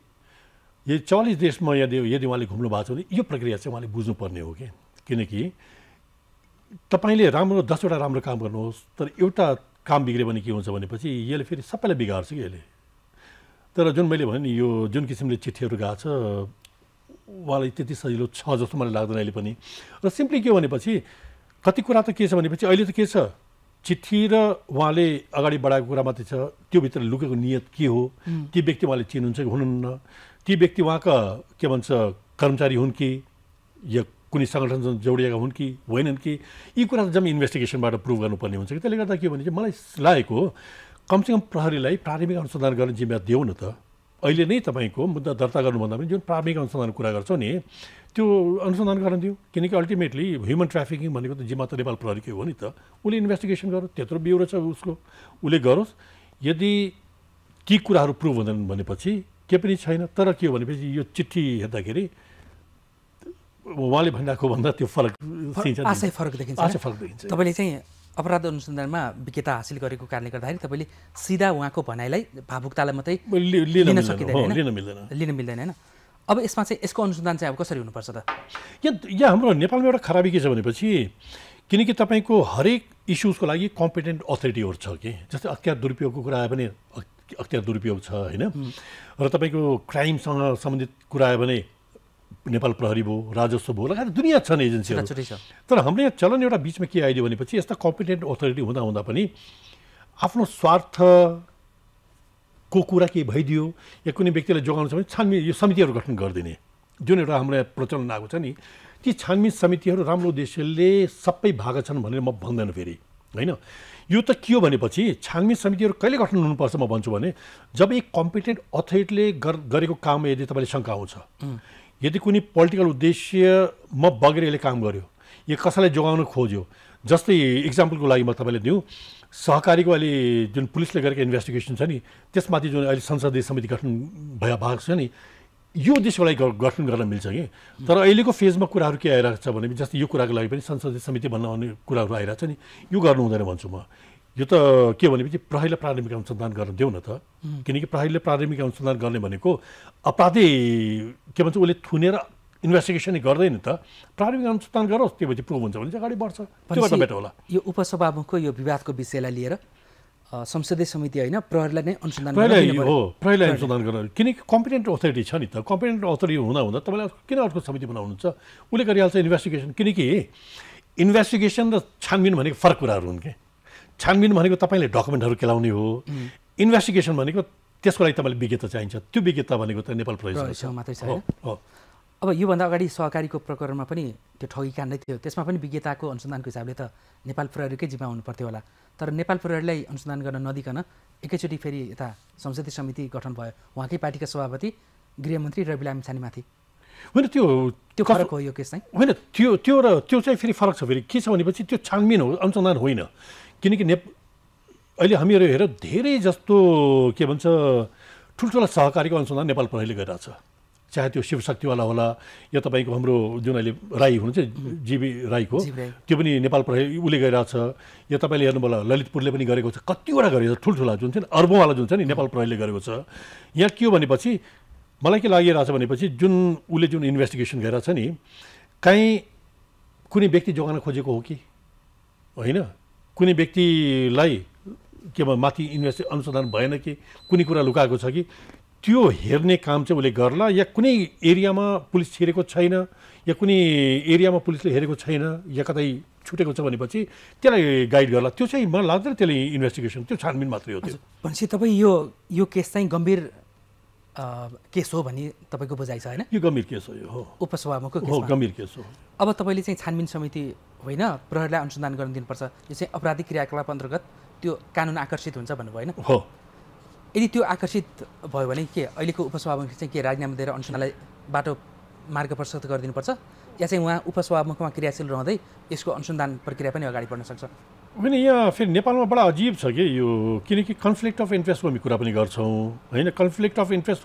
यो चौवालिस देशमा यदि यदि उहाँले घुम्नु भएको छ भने यो प्रक्रिया चाहिँ उहाँले बुझ्नुपर्ने हो कि। किनकि तपाईँले राम्रो दसवटा राम्रो काम गर्नुहोस् तर एउटा काम बिग्रियो भने के हुन्छ भनेपछि यसले फेरि सबैलाई बिगार्छ कि यसले। तर जुन मैले भने नि यो जुन किसिमले चिठीहरू गएको छ उहाँलाई त्यति सजिलो छ जस्तो मलाई लाग्दैन अहिले पनि। र सिम्पली के भनेपछि कति कुरा त के छ भनेपछि अहिले त के छ चिठी र उहाँले अगाडि बढाएको कुरा मात्रै छ, त्योभित्र लुकेको नियत के हो, ती व्यक्ति उहाँले चिन्नुहुन्छ कि हुनुहुन्न, ती व्यक्ति उहाँका के भन्छ कर्मचारी हुन् कि या कुनै सङ्गठनसँग जोडिएका हुन् कि होइनन् कि यी कुरा त जम्मै इन्भेस्टिगेसनबाट प्रुभ गर्नुपर्ने हुन्छ कि। त्यसले गर्दा के भने चाहिँ मलाई लागेको कमसेकम प्रहरीलाई प्राथमिक अनुसन्धान गर्ने जिम्मेवारी देऊ न त। अहिले नै तपाईँको मुद्दा दर्ता गर्नुभन्दा पनि जुन प्राथमिक अनुसन्धान कुरा गर्छौँ नि त्यो अनुसन्धान गर्न दियो। किनकि अल्टिमेटली ह्युमन ट्राफिकिङ भनेको त जिम्मा त नेपाल प्रहरीकै हो नि त। उसले इन्भेस्टिगेसन गरोस्, त्यत्रो ब्युरो छ उसको, उसले गरोस्। यदि ती कुराहरू प्रुभ हुँदैन भनेपछि के पनि छैन। तर के हो भनेपछि यो चिठी हेर्दाखेरि उहाँले भनिरहेको भन्दा त्यो फरक आशय फरक देखिन्छ। आशय फरक देखिन्छ। तपाईँले चाहिँ अपराध अनुसन्धानमा विज्ञता हासिल गरेको कारणले गर्दाखेरि तपाईँले सिधा उहाँको भनाइलाई भावुकतालाई मात्रै लिन सकिँदैन, लिन मिल्दैन लिन मिल्दैन होइन। अब यसमा चाहिँ यसको अनुसन्धान चाहिँ अब कसरी हुनुपर्छ त? यहाँ यहाँ हाम्रो नेपालमा एउटा खराबी के छ भनेपछि किनकि तपाईँको हरेक इस्युजको लागि कम्पिटेन्ट अथोरिटीहरू छ कि। जस्तै अख्तियार दुरुपयोगको कुरा आयो भने अख्तियार दुरुपयोग छ होइन। र तपाईँको क्राइमसँग सम्बन्धित कुरा आयो भने नेपाल प्रहरी भयो, राजस्व भयो, लगायत दुनियाँ छन् एजेन्सीहरू। तर हाम्रो यहाँ चलन एउटा बिचमा के आइदियो भनेपछि यस्ता कम्पिटेन्ट अथोरिटी हुँदा हुँदा पनि आफ्नो स्वार्थको कुरा के भइदियो या कुनै व्यक्तिलाई जोगाउनु छ भने छानबिन यो समितिहरू गठन गरिदिने जुन एउटा हाम्रो यहाँ प्रचलन आएको छ नि। ती छानबिन समितिहरू राम्रो उद्देश्यले सबै भाग छन् भनेर म भन्दैन फेरि होइन। यो त के हो भनेपछि छानबिन समितिहरू कहिले गठन हुनुपर्छ म भन्छु भने जब एक कम्पिटेन्ट अथोरिटीले गरेको काममा यदि तपाईँले शङ्का आउँछ, यदि कुनै पोलिटिकल उद्देश्यमा बगेर यसले काम गर्यो या कसैलाई जोगाउन खोज्यो। जस्तै इक्जाम्पलको लागि म तपाईँलाई दिउँ, सहकारीको अहिले जुन पुलिसले गरेको इन्भेस्टिगेसन छ नि त्यसमाथि जुन अहिले संसदीय समिति गठन भए भएको छ नि यो उद्देश्यको लागि गठन गर्न मिल्छ कि। तर अहिलेको फेजमा कुराहरू के आइरहेको छ भने जस्तै यो कुराको लागि पनि संसदीय समिति भन्न आउने कुराहरू आइरहेको छ नि, यो गर्नु हुँदैन भन्छु म। यो त के भनेपछि प्रहरीले प्राथमिक अनुसन्धान गर्न देऊ न त, किनकि प्रहरीले प्राथमिक अनुसन्धान गर्ने भनेको अपराधी के भन्छ उसले थुनेर इन्भेस्टिगेसन गर्दैन त, प्राथमिक अनुसन्धान गरोस्, त्यो पछि प्रुभ हुन्छ भने चाहिँ अगाडि बढ्छ, त्यो गर्दा बेटर होला। यो उपसभामुखको यो विवादको विषयलाई लिएर संसदीय समिति होइन प्रहरीलाई नै अनुसन्धान प्रहरीलाई हो प्रहरीलाई अनुसन्धान गर्न, किनकि कम्पिटेन्ट अथोरिटी छ नि त, कम्पिटेन्ट अथोरिटी हुँदा हुँदा तपाईँले किन अर्को समिति बनाउनुहुन्छ, उसले गरिहाल्छ इन्भेस्टिगेसन। किनकि इन्भेस्टिगेसन र छानबिन भनेको फरक कुराहरू हुन् कि, छानबिन भनेको तपाईँले डकुमेन्टहरू केलाउने हो, इन्भेस्टिगेसन भनेको त्यसको लागि तपाईँले विज्ञता चाहिन्छ, त्यो विज्ञता भनेको त नेपाल प्रहरी मात्रै छ। अब योभन्दा अगाडि सहकारीको प्रकरणमा पनि त्यो ठगी काण्डै थियो, त्यसमा पनि विज्ञताको अनुसन्धानको हिसाबले त नेपाल प्रहरीकै जिम्मा हुनु पर्थ्यो होला, तर नेपाल प्रहरीलाई अनुसन्धान गर्न नदिकन एकैचोटि फेरि यता संसदीय समिति गठन भयो, उहाँकै पार्टीका सभापति गृहमन्त्री रवि लामिछाने होइन। त्यो त्यो फरक हो यो केस चाहिँ होइन, त्यो त्यो र त्यो चाहिँ फेरि फरक छ। फेरि के छ भनेपछि त्यो छानबिन हो, अनुसन्धान होइन। किनकि ने अहिले हामीहरू हेर धेरै जस्तो के भन्छ ठुल्ठुला सहकारीको अनुसन्धान नेपाल प्रहरीले गरिरहेछ, चाहे त्यो शिवशक्तिवाला होला या तपाईँको हाम्रो जुन अहिले राई हुनुहुन्छ जीवी राईको, त्यो पनि नेपाल प्रहरी उसले गरिरहेछ, या तपाईँले हेर्नु होला ललितपुरले पनि गरेको छ, कतिवटा गरेको छ ठुल्ठुला जुन चाहिँ अर्बौँवाला जुन छ नि नेपाल प्रहरीले गरेको छ। यहाँ के हो भनेपछि मलाई के लागिरहेछ भनेपछि जुन उसले जुन इन्भेस्टिगेसन गरिरहेछ नि, काहीँ कुनै व्यक्ति जोगाउन खोजेको हो कि होइन, कुनै व्यक्तिलाई के भयो माथि इन्भेस्ट अनुसन्धान भएन कि कुनै कुरा लुकाएको छ कि, त्यो हेर्ने काम चाहिँ उसले गर्ला, या कुनै एरियामा पुलिस छिरेको छैन या कुनै एरियामा पुलिसले हेरेको छैन या कतै छुटेको छ भनेपछि त्यसलाई गाइड गर्ला, त्यो चाहिँ मलाई लाग्दैन त्यसले इन्भेस्टिगेसन, त्यो छानबिन मात्रै हो। त्यो भनेपछि तपाईँ यो यो केस चाहिँ गम्भीर केस हो भनी तपाईँको बुझाइ छ होइन? यो गम्भीर केस हो, यो हो उपसभामुखको केस हो, गम्भीर केस हो। अब तपाईँले चाहिँ छानबिन समिति होइन प्रहरीलाई अनुसन्धान गर्न दिनुपर्छ, यो चाहिँ आपराधिक क्रियाकलाप अन्तर्गत त्यो कानुन आकर्षित हुन्छ भन्नुभयो होइन? हो। यदि त्यो आकर्षित भयो भने के अहिलेको उपसभामुख चाहिँ के राजीनामा दिएर अनुसन्धानलाई बाटो मार्ग प्रशस्त गरिदिनुपर्छ, या चाहिँ उहाँ उपसभामुखमा क्रियाशील रहँदै यसको अनुसन्धान प्रक्रिया पनि अगाडि बढ्न सक्छ? होइन, यहाँ फेरि नेपालमा बडा अजीब छ कि यो, किनकि कन्फ्लिक्ट अफ इन्ट्रेस्टको हामी कुरा पनि गर्छौँ होइन। कन्फ्लिक्ट अफ इन्ट्रेस्ट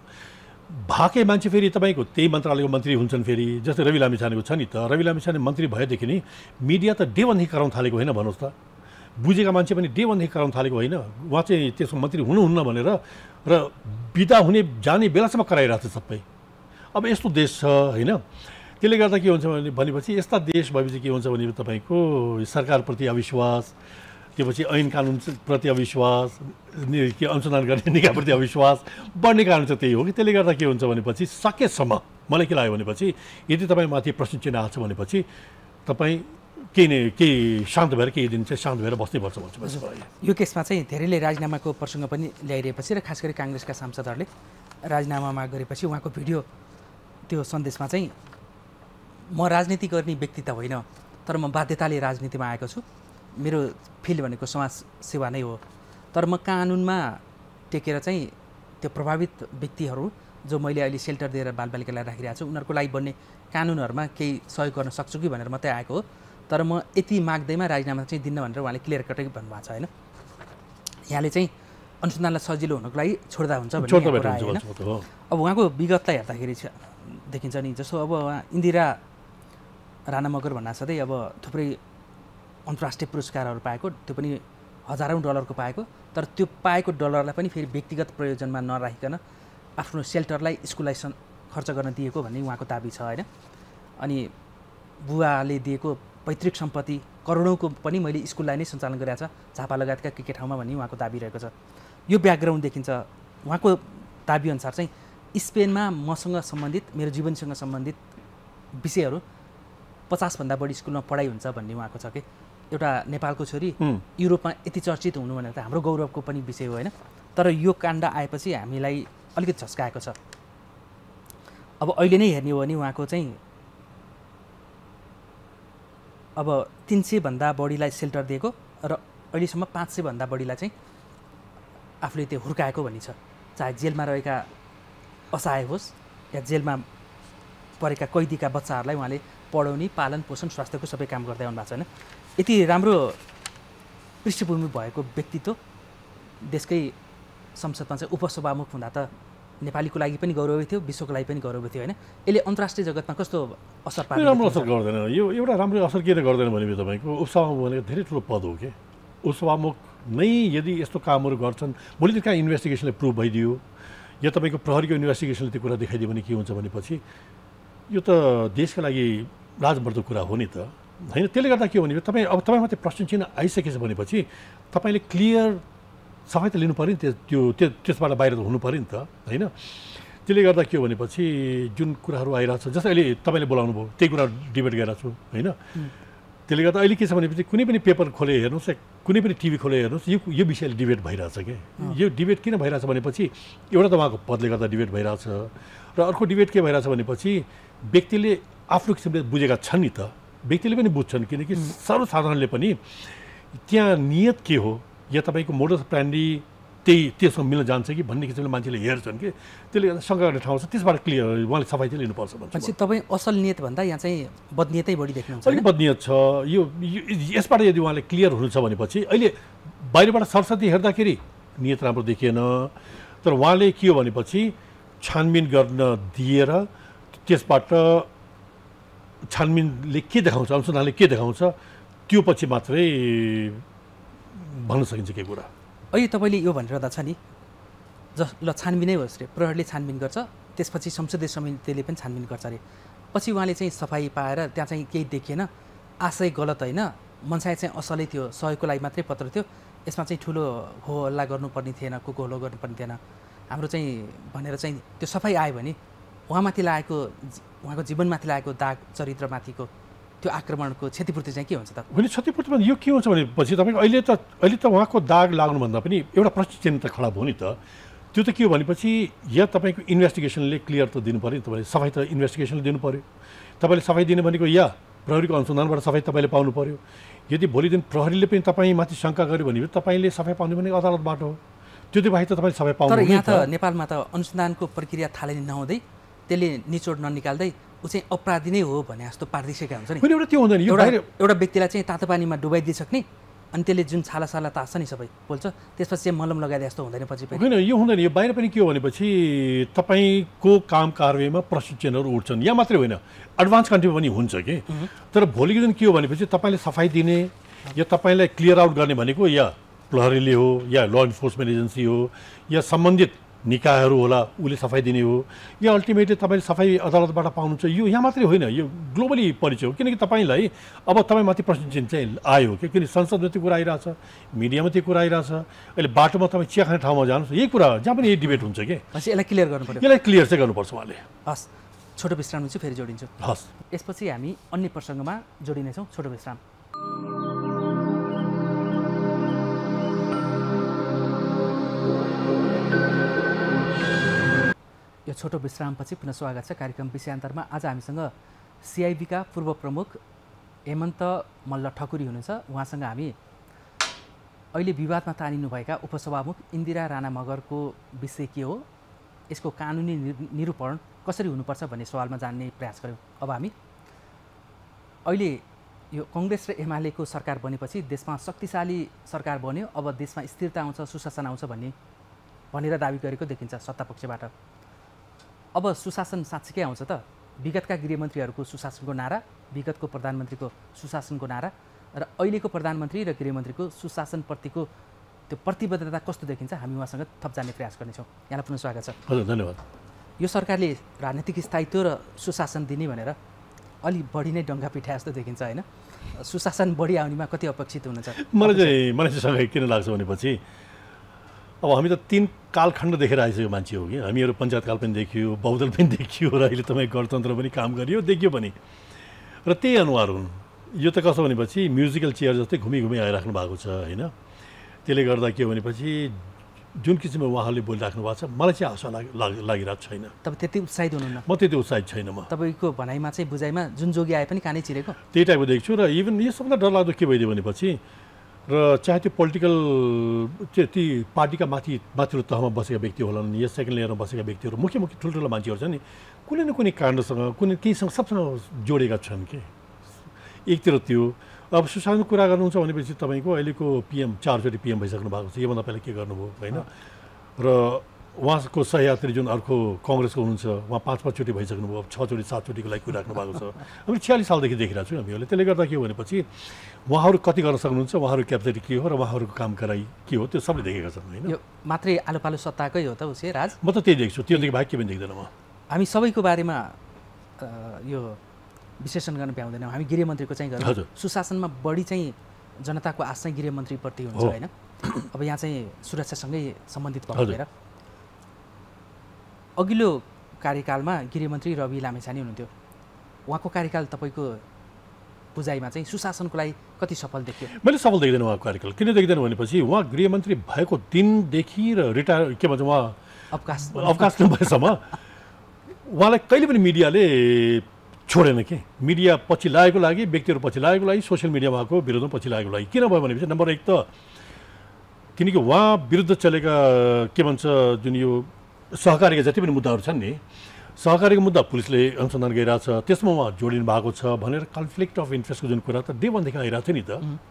भएकै मान्छे फेरि तपाईँको त्यही मन्त्रालयको मन्त्री हुन्छन्, फेरि जस्तै रवि लामिछानेको छ नि त, रवि लामिछाने मन्त्री भएदेखि नि मिडिया त डेवन्देखि कराउन थालेको होइन भन्नुहोस् त, बुझेका मान्छे पनि डेवन्देखि कराउन थालेको होइन, उहाँ चाहिँ त्यसको मन्त्री हुनुहुन्न भनेर र बिदा हुने जाने बेलासम्म कराइरहेको छ सबै। अब यस्तो देश छ होइन, त्यसले गर्दा के हुन्छ भने भनेपछि यस्ता देश भएपछि के हुन्छ भने तपाईँको सरकारप्रति अविश्वास, त्यसपछि ऐन कानुनप्रति अविश्वास, के अनुसन्धान गर्ने निकायप्रति अविश्वास बढ्ने कारण चाहिँ त्यही हो कि। त्यसले गर्दा के हुन्छ भनेपछि सकेसम्म मलाई के लाग्यो भनेपछि यदि तपाईँ माथि प्रश्न चिन्ह आएको छ भनेपछि तपाईँ केही न केही शान्त भएर केही दिन चाहिँ शान्त भएर बस्नैपर्छ भन्छु। यो केसमा चाहिँ धेरैले राजीनामाको प्रसङ्ग पनि ल्याइरहेपछि र खास गरी काङ्ग्रेसका सांसदहरूले राजीनामा माग गरेपछि उहाँको भिडियो त्यो सन्देशमा चाहिँ म राजनीति गर्ने व्यक्ति त होइन, तर म बाध्यताले राजनीतिमा आएको छु, मेरो फिल्ड भनेको समाज सेवा नै हो, तर म कानुनमा टेकेर चाहिँ त्यो प्रभावित व्यक्तिहरू जो मैले अहिले सेल्टर दिएर बालबालिकालाई राखिरहेको छु उनीहरूको लागि बन्ने कानुनहरूमा केही सहयोग गर्न सक्छु कि भनेर मात्रै आएको हो, तर म यति माग्दैमा राजीनामा चाहिँ दिन्न भनेर उहाँले क्लियर कटै भन्नुभएको छ होइन। यहाँले चाहिँ अनुसन्धानलाई सजिलो हुनको लागि छोड्दा हुन्छ भन्ने कुरा होइन। अब उहाँको विगतलाई हेर्दाखेरि देखिन्छ नि, जस्तो अब उहाँ इन्दिरा राणा मगर भन्दा साथै अब थुप्रै अन्तर्राष्ट्रिय पुरस्कारहरू पाएको, त्यो पनि हजारौँ डलरको पाएको, तर त्यो पाएको डलरलाई पनि फेरि व्यक्तिगत प्रयोजनमा नराखिकन आफ्नो सेल्टरलाई स्कुललाई खर्च गर्न दिएको भन्ने उहाँको दाबी छ होइन। अनि बुवाले दिएको पैतृक सम्पत्ति करोडौँको पनि मैले स्कुललाई नै सञ्चालन गरेको छ झापा लगायतका के के ठाउँमा भन्ने उहाँको दाबी रहेको छ। यो ब्याकग्राउन्ड देखिन्छ। उहाँको दाबीअनुसार चाहिँ स्पेनमा मसँग सम्बन्धित मेरो जीवनसँग सम्बन्धित विषयहरू पचासभन्दा बढी स्कुलमा पढाइ हुन्छ भन्ने उहाँको छ कि एउटा नेपालको छोरी युरोपमा यति चर्चित हुनु भनेर त हाम्रो गौरवको पनि विषय हो होइन। तर यो काण्ड आएपछि हामीलाई अलिकति झस्काएको छ। अब अहिले नै हेर्ने हो भने उहाँको चाहिँ अब तिन सयभन्दा बढीलाई सेल्टर दिएको र अहिलेसम्म पाँच सयभन्दा बढीलाई चाहिँ आफूले त्यो हुर्काएको भन्ने छ, चाहे जेलमा रहेका असहाय होस् या जेलमा परेका कैदीका बच्चाहरूलाई उहाँले पढाउने पालन पोषण स्वास्थ्यको सबै काम गर्दै आउनु भएको छ होइन। यति राम्रो पृष्ठभूमि भएको व्यक्तित्व देशकै संसदमा चाहिँ उपसभामुख हुँदा त नेपालीको लागि पनि गौरवै थियो, विश्वको लागि पनि गौरवै थियो होइन। यसले अन्तर्राष्ट्रिय जगतमा कस्तो असर पार्छ? राम्रो असर गर्दैन। यो एउटा राम्रो असर किन गर्दैन भने तपाईँको उपसभामुख भनेको धेरै ठुलो पद हो कि, उपसभामुख नै यदि यस्तो कामहरू गर्छन्, भोलि त कहाँ इन्भेस्टिगेसनले प्रुभ भइदियो या तपाईँको प्रहरीको इन्भेस्टिगेसनले त्यो कुरा देखाइदियो भने के हुन्छ भनेपछि यो त देशका लागि लाजमर्दो कुरा हो नि त होइन। त्यसले गर्दा के हो भने तपाईँ अब तपाईँ मात्रै प्रश्न चिन्ह आइसकेछ भनेपछि तपाईँले क्लियर सफाइ त लिनु पऱ्यो नि, त्यो त्यो त्यसबाट बाहिर त हुनु पऱ्यो नि त होइन। त्यसले गर्दा के हो भनेपछि जुन कुराहरू आइरहेको छ, जस्तै अहिले तपाईँले बोलाउनु भयो त्यही कुरा डिबेट गरिरहेको छु होइन। त्यसले गर्दा अहिले के छ भनेपछि कुनै पनि पेपर खोले हेर्नुहोस्, कुनै पनि टिभी खोले हेर्नुहोस्, यो यो विषयले डिबेट भइरहेछ क्या। यो डिबेट किन भइरहेछ भनेपछि एउटा त उहाँको पदले गर्दा डिबेट भइरहेछ र अर्को डिबेट के भइरहेछ भनेपछि व्यक्तिले आफ्नो किसिमले बुझेका छन् नि त, व्यक्तिले पनि बुझ्छन्, किनकि सर्वसाधारणले पनि त्यहाँ नियत के हो या तपाईँको मोडस अप्रेन्डी त्यही त्यसमा मिल्न जान्छ कि भन्ने किसिमले मान्छेले हेर्छन् कि, त्यसले गर्दा शङ्का गर्ने ठाउँ छ, त्यसबाट क्लियर उहाँले सफाइ चाहिँ लिनुपर्छ भन्छ। तपाईँ असल नियत भन्दा यहाँ चाहिँ बदनियतै बढी देख्नुहुन्छ। अलिक बदनियत छ यो, यसबाट यदि उहाँले क्लियर हुनुहुन्छ भनेपछि अहिले बाहिरबाट सरस्वती हेर्दाखेरि नियत राम्रो देखिएन, तर उहाँले के हो भनेपछि छानबिन गर्न दिएर त्यसबाट छानबिनले के देखाउँछ, अनुसन्धानले के देखाउँछ त्यो पछि मात्रै भन्न सकिन्छ के कुरा। अहिले तपाईँले यो भनिरहँदा छ नि, ज ल छानबिनै होस् रे, प्रहरीले छानबिन गर्छ, त्यसपछि संसदीय समितिले पनि छानबिन गर्छ अरे, पछि उहाँले चाहिँ सफाइ पाएर त्यहाँ चाहिँ केही देखिएन, आशय गलत होइन, मनसाय चाहिँ असलै थियो, सहयोगको लागि मात्रै पत्र थियो, यसमा चाहिँ ठुलो हो हल्ला गर्नुपर्ने थिएन, को को हल्ला गर्नुपर्ने थिएन हाम्रो चाहिँ भनेर चाहिँ त्यो सफाइ आयो भने उहाँमाथि लागेको, उहाँको जीवनमाथि लागेको दाग, चरित्रमाथिको त्यो आक्रमणको क्षतिपूर्ति चाहिँ के हुन्छ त? होइन क्षतिपूर्तिमा यो के हुन्छ भनेपछि तपाईँको अहिले त अहिले त उहाँको दाग लाग्नुभन्दा पनि एउटा प्रश्न चिन्ह त खडा भयो नि त। त्यो त के हो भनेपछि या तपाईँको इन्भेस्टिगेसनले क्लियर त दिनु पऱ्यो नि, तपाईँले सफाइ त इन्भेस्टिगेसनले दिनु पऱ्यो, तपाईँले सफाइ दिने भनेको या प्रहरीको अनुसन्धानबाट सफाइ तपाईँले पाउनु पऱ्यो। यदि भोलि दिन प्रहरीले पनि तपाईँमाथि शङ्का गर्यो भने तपाईँले सफाइ पाउने भनेको अदालतबाट हो, त्यो त बाहेक त तपाईँले सफाइ पाउनु। तर यहाँ त नेपालमा त अनुसन्धानको प्रक्रिया थालनी नहुँदै त्यसले निचोड ननिकाल्दै ऊ चाहिँ अपराधी नै हो भने जस्तो पारिदिइसकेका हुन्छ नि। एउटा त्यो हुँदैन, एउटा एउटा व्यक्तिलाई चाहिँ तातो पानीमा डुबाइदिइसक्ने अनि त्यसले जुन छाला साला तास्छ नि सबै पोल्छ, त्यसपछि चाहिँ मलम लगाइदिए जस्तो हुँदैन पछि पनि। होइन यो हुँदैन, यो बाहिर पनि के हो भनेपछि तपाईँको काम कारवाहीमा प्रश्न चिन्हहरू उठ्छन्, यहाँ मात्रै होइन एडभान्स कन्ट्रीमा पनि हुन्छ कि। तर भोलिको दिन के हो भनेपछि तपाईँले सफाइ दिने या तपाईँलाई क्लियर आउट गर्ने भनेको या प्रहरीले हो या ल इन्फोर्समेन्ट एजेन्सी हो या सम्बन्धित निकायहरू होला, उसले सफाइ दिने हो या अल्टिमेटली तपाईँले सफाइ अदालतबाट पाउनुहुन्छ। यो यहाँ मात्रै होइन, यो ग्लोबली परिचय हो, किनकि तपाईँलाई अब तपाईँमाथि प्रश्न चिन्ह चाहिँ आयो कि, किनकि संसदमा त्यो कुरा आइरहेछ, मिडियामा त्यो कुरा आइरहेछ, अहिले बाटोमा तपाईँ चिया खाने ठाउँमा जानुहोस्, यही कुरा जहाँ पनि यही डिबेट हुन्छ कि। यसलाई क्लियर गर्नु पर्यो, यसलाई क्लियर चाहिँ गर्नुपर्छ उहाँले। हस्, छोटो विश्राम लिन्छु, फेरि जोडिन्छु। हस्, यसपछि हामी अन्य प्रसङ्गमा जोडिनेछौँ। छोटो विश्राम। यो छोटो विश्रामपछि पुनः स्वागत छ कार्यक्रम विषयान्तरमा। आज हामीसँग सिआइबीका पूर्व प्रमुख हेमन्त मल्ल ठकुरी हुनुहुन्छ। उहाँसँग हामी अहिले विवादमा तानिनुभएका उपसभामुख इन्दिरा राणा मगरको विषय के हो, यसको कानुनी निरूपण कसरी हुनुपर्छ भन्ने सवालमा जान्ने प्रयास गऱ्यौँ। अब हामी अहिले यो कङ्ग्रेस र एमालेको सरकार बनेपछि देशमा शक्तिशाली सरकार बन्यो, अब देशमा स्थिरता आउँछ, सुशासन आउँछ भन्ने भनेर दाबी गरेको देखिन्छ सत्तापक्षबाट। अब सुशासन साँच्चीकै आउँछ त? विगतका गृहमन्त्रीहरूको सुशासनको नारा, विगतको प्रधानमन्त्रीको सुशासनको नारा र अहिलेको प्रधानमन्त्री र गृहमन्त्रीको सुशासनप्रतिको त्यो प्रतिबद्धता कस्तो देखिन्छ, हामी उहाँसँग थप जान्ने प्रयास गर्नेछौँ। यहाँलाई पुनः स्वागत छ। हजुर, धन्यवाद। यो सरकारले राजनीतिक स्थायित्व र सुशासन दिने भनेर अलि बढी नै डङ्गा पिठाए जस्तो देखिन्छ होइन? सुशासन बढी आउनेमा कति अपेक्षित हुनुहुन्छ? मलाई चाहिँ मलाई चाहिँ सँगै किन लाग्छ भनेपछि अब हामी त तीन कालखण्ड देखेर आइसक्यो मान्छे हो कि, हामीहरू पञ्चायतकाल पनि देखियो, बहुदल पनि देखियो र अहिले तपाईँ गणतन्त्र पनि काम गरियो, देखियो पनि, र त्यही अनुहार हुन्। यो त कसो भनेपछि म्युजिकल चेयर जस्तै घुमी घुमी आइराख्नु भएको छ होइन? त्यसले गर्दा के हो भनेपछि जुन किसिममा उहाँहरूले बोलिराख्नु भएको छ मलाई चाहिँ आशा लागि लागिरहेको छैन। तपाईँ त्यति उत्साहित हुनुहुन्न? म त्यति उत्साहित छैन। म तपाईँको भनाइमा चाहिँ बुझाइमा जुन जोगी आए पनि कानै चिरेको त्यही टाइपको देख्छु। र इभन यो सबभन्दा डरलाग्दो के भइदियो भनेपछि र चाहे त्यो पोलिटिकल ती पार्टीका माथि माथिल्लो तहमा बसेका व्यक्ति होलान् या सेकेन्ड लेयरमा बसेका व्यक्तिहरू, मुख्य मुख्य ठुल्ठुला मान्छेहरू छन् नि, कुनै न कुनै काण्डसँग कुनै केहीसँग सबसँग जोडेका छन् कि। एकतिर त्यो अब सुशासनको कुरा गर्नुहुन्छ भनेपछि तपाईँको अहिलेको पिएम चारचोटि पिएम भइसक्नु भएको छ, योभन्दा पहिला के गर्नुभयो होइन? र उहाँको सहयात्री जुन अर्को कङ्ग्रेसको हुनुहुन्छ उहाँ पाँच पाँचचोटि भइसक्नुभयो अब छचोटि सातचोटिको लागि कुराख्नु भएको छ हामी छयालिस सालदेखि देखिरहेको छौँ हामीहरूले त्यसले गर्दा के हो भनेपछि उहाँहरू कति गर्न सक्नुहुन्छ उहाँहरू क्यापेसिटी के हो र उहाँहरूको काम कराई के हो त्यो सबले देखेका छन् होइन यो मात्रै आलो पालो सत्ताकै हो त उसे राज म त त्यही देख्छु त्योदेखि बाहेक के पनि देख्दैन म हामी सबैको बारेमा यो विश्लेषण गर्न भ्याउँदैनौँ हामी गृहमन्त्रीको चाहिँ गरौँ सुशासनमा बढी चाहिँ जनताको आश चाहिँ गृहमन्त्रीप्रति हुन्छ होइन अब यहाँ चाहिँ सुरक्षासँगै सम्बन्धित भएर अघिल्लो कार्यकालमा गृहमन्त्री रवि लामिछाने हुनुहुन्थ्यो उहाँको कार्यकाल तपाईँको बुझाइमा चाहिँ सुशासनको लागि कति सफल देखियो मैले सफल देख्दैन उहाँको कार्यकाल किन देख्दैन भनेपछि उहाँ गृहमन्त्री भएको दिनदेखि र रिटायर के भन्छ उहाँ अवकाश अवकाश नभएसम्म उहाँलाई कहिले पनि मिडियाले छोडेन कि मिडिया पछि लागेको लागि व्यक्तिहरू पछि लागेको लागि सोसियल मिडिया उहाँको विरुद्धमा पछि लागेको लागि किन भयो भनेपछि नम्बर एक त किनकि उहाँ विरुद्ध चलेका के भन्छ जुन यो सहकारीका जति पनि मुद्दाहरू छन् नि सहकारीको मुद्दा पुलिसले अनुसन्धान गरिरहेछ त्यसमा उहाँ जोडिनु भएको छ भनेर कन्फ्लिक्ट अफ इन्ट्रेस्टको जुन कुरा त डे वानदेखि आइरहेको थियो नि त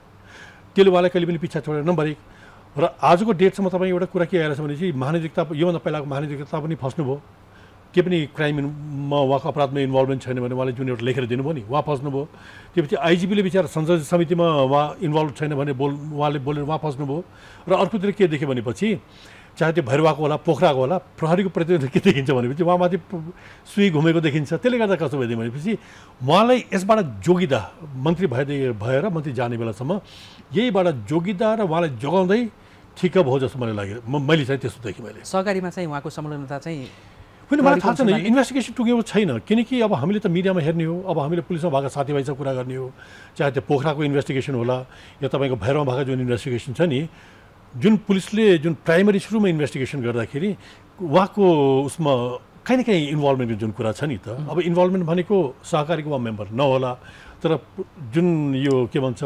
त्यसले उहाँलाई कहिले पनि पिछा छोडेर नम्बर एक र आजको डेटसम्म तपाईँ एउटा कुरा के आइरहेछ भनेपछि महानिरीक्षकता योभन्दा पहिलाको महानिरीक्षकता पनि फस्नुभयो के पनि क्राइममा उहाँको अपराधमा इन्भल्भमेन्ट छैन भने उहाँले जुन एउटा लेखेर दिनुभयो नि उहाँ फस्नुभयो त्यसपछि आइजिपीले बिचरा संसदीय समितिमा उहाँ इन्भल्भ छैन भने बोल उहाँले बोलेर उहाँ फस्नुभयो र अर्कोतिर के देख्यो भनेपछि चाहे त्यो भैरवाको होला पोखराको होला प्रहरीको प्रतिनिधि के देखिन्छ भनेपछि उहाँमाथि सुई घुमेको देखिन्छ त्यसले गर्दा कस्तो भइदियो भनेपछि उहाँलाई यसबाट जोगिदा मन्त्री भए भएर मन्त्री जाने बेलासम्म यहीबाट जोगिदा र उहाँलाई जोगाउँदै ठिक भयो जस्तो मलाई लाग्यो मैले चाहिँ त्यस्तो देखेँ मैले सहकारीमा चाहिँ उहाँको संलग्नता चाहिँ होइन मलाई थाहा छैन इन्भेस्टिगेसन टुङ्गेको छैन किनकि अब हामीले त मिडियामा हेर्ने हो अब हामीले पुलिसमा भएको साथीभाइसँग कुरा गर्ने हो चाहे त्यो पोखराको इन्भेस्टिगेसन होला या तपाईँको भैरवमा भएको जुन इन्भेस्टिगेसन छ नि जुन पुलिसले जुन प्राइमरी सुरुमा इन्भेस्टिगेसन गर्दाखेरि उहाँको उसमा काहीँ न काहीँ इन्भल्भमेन्टको जुन कुरा छ नि त अब इन्भल्भमेन्ट भनेको सहकारीको उहाँ मेम्बर नहोला तर जुन यो के भन्छ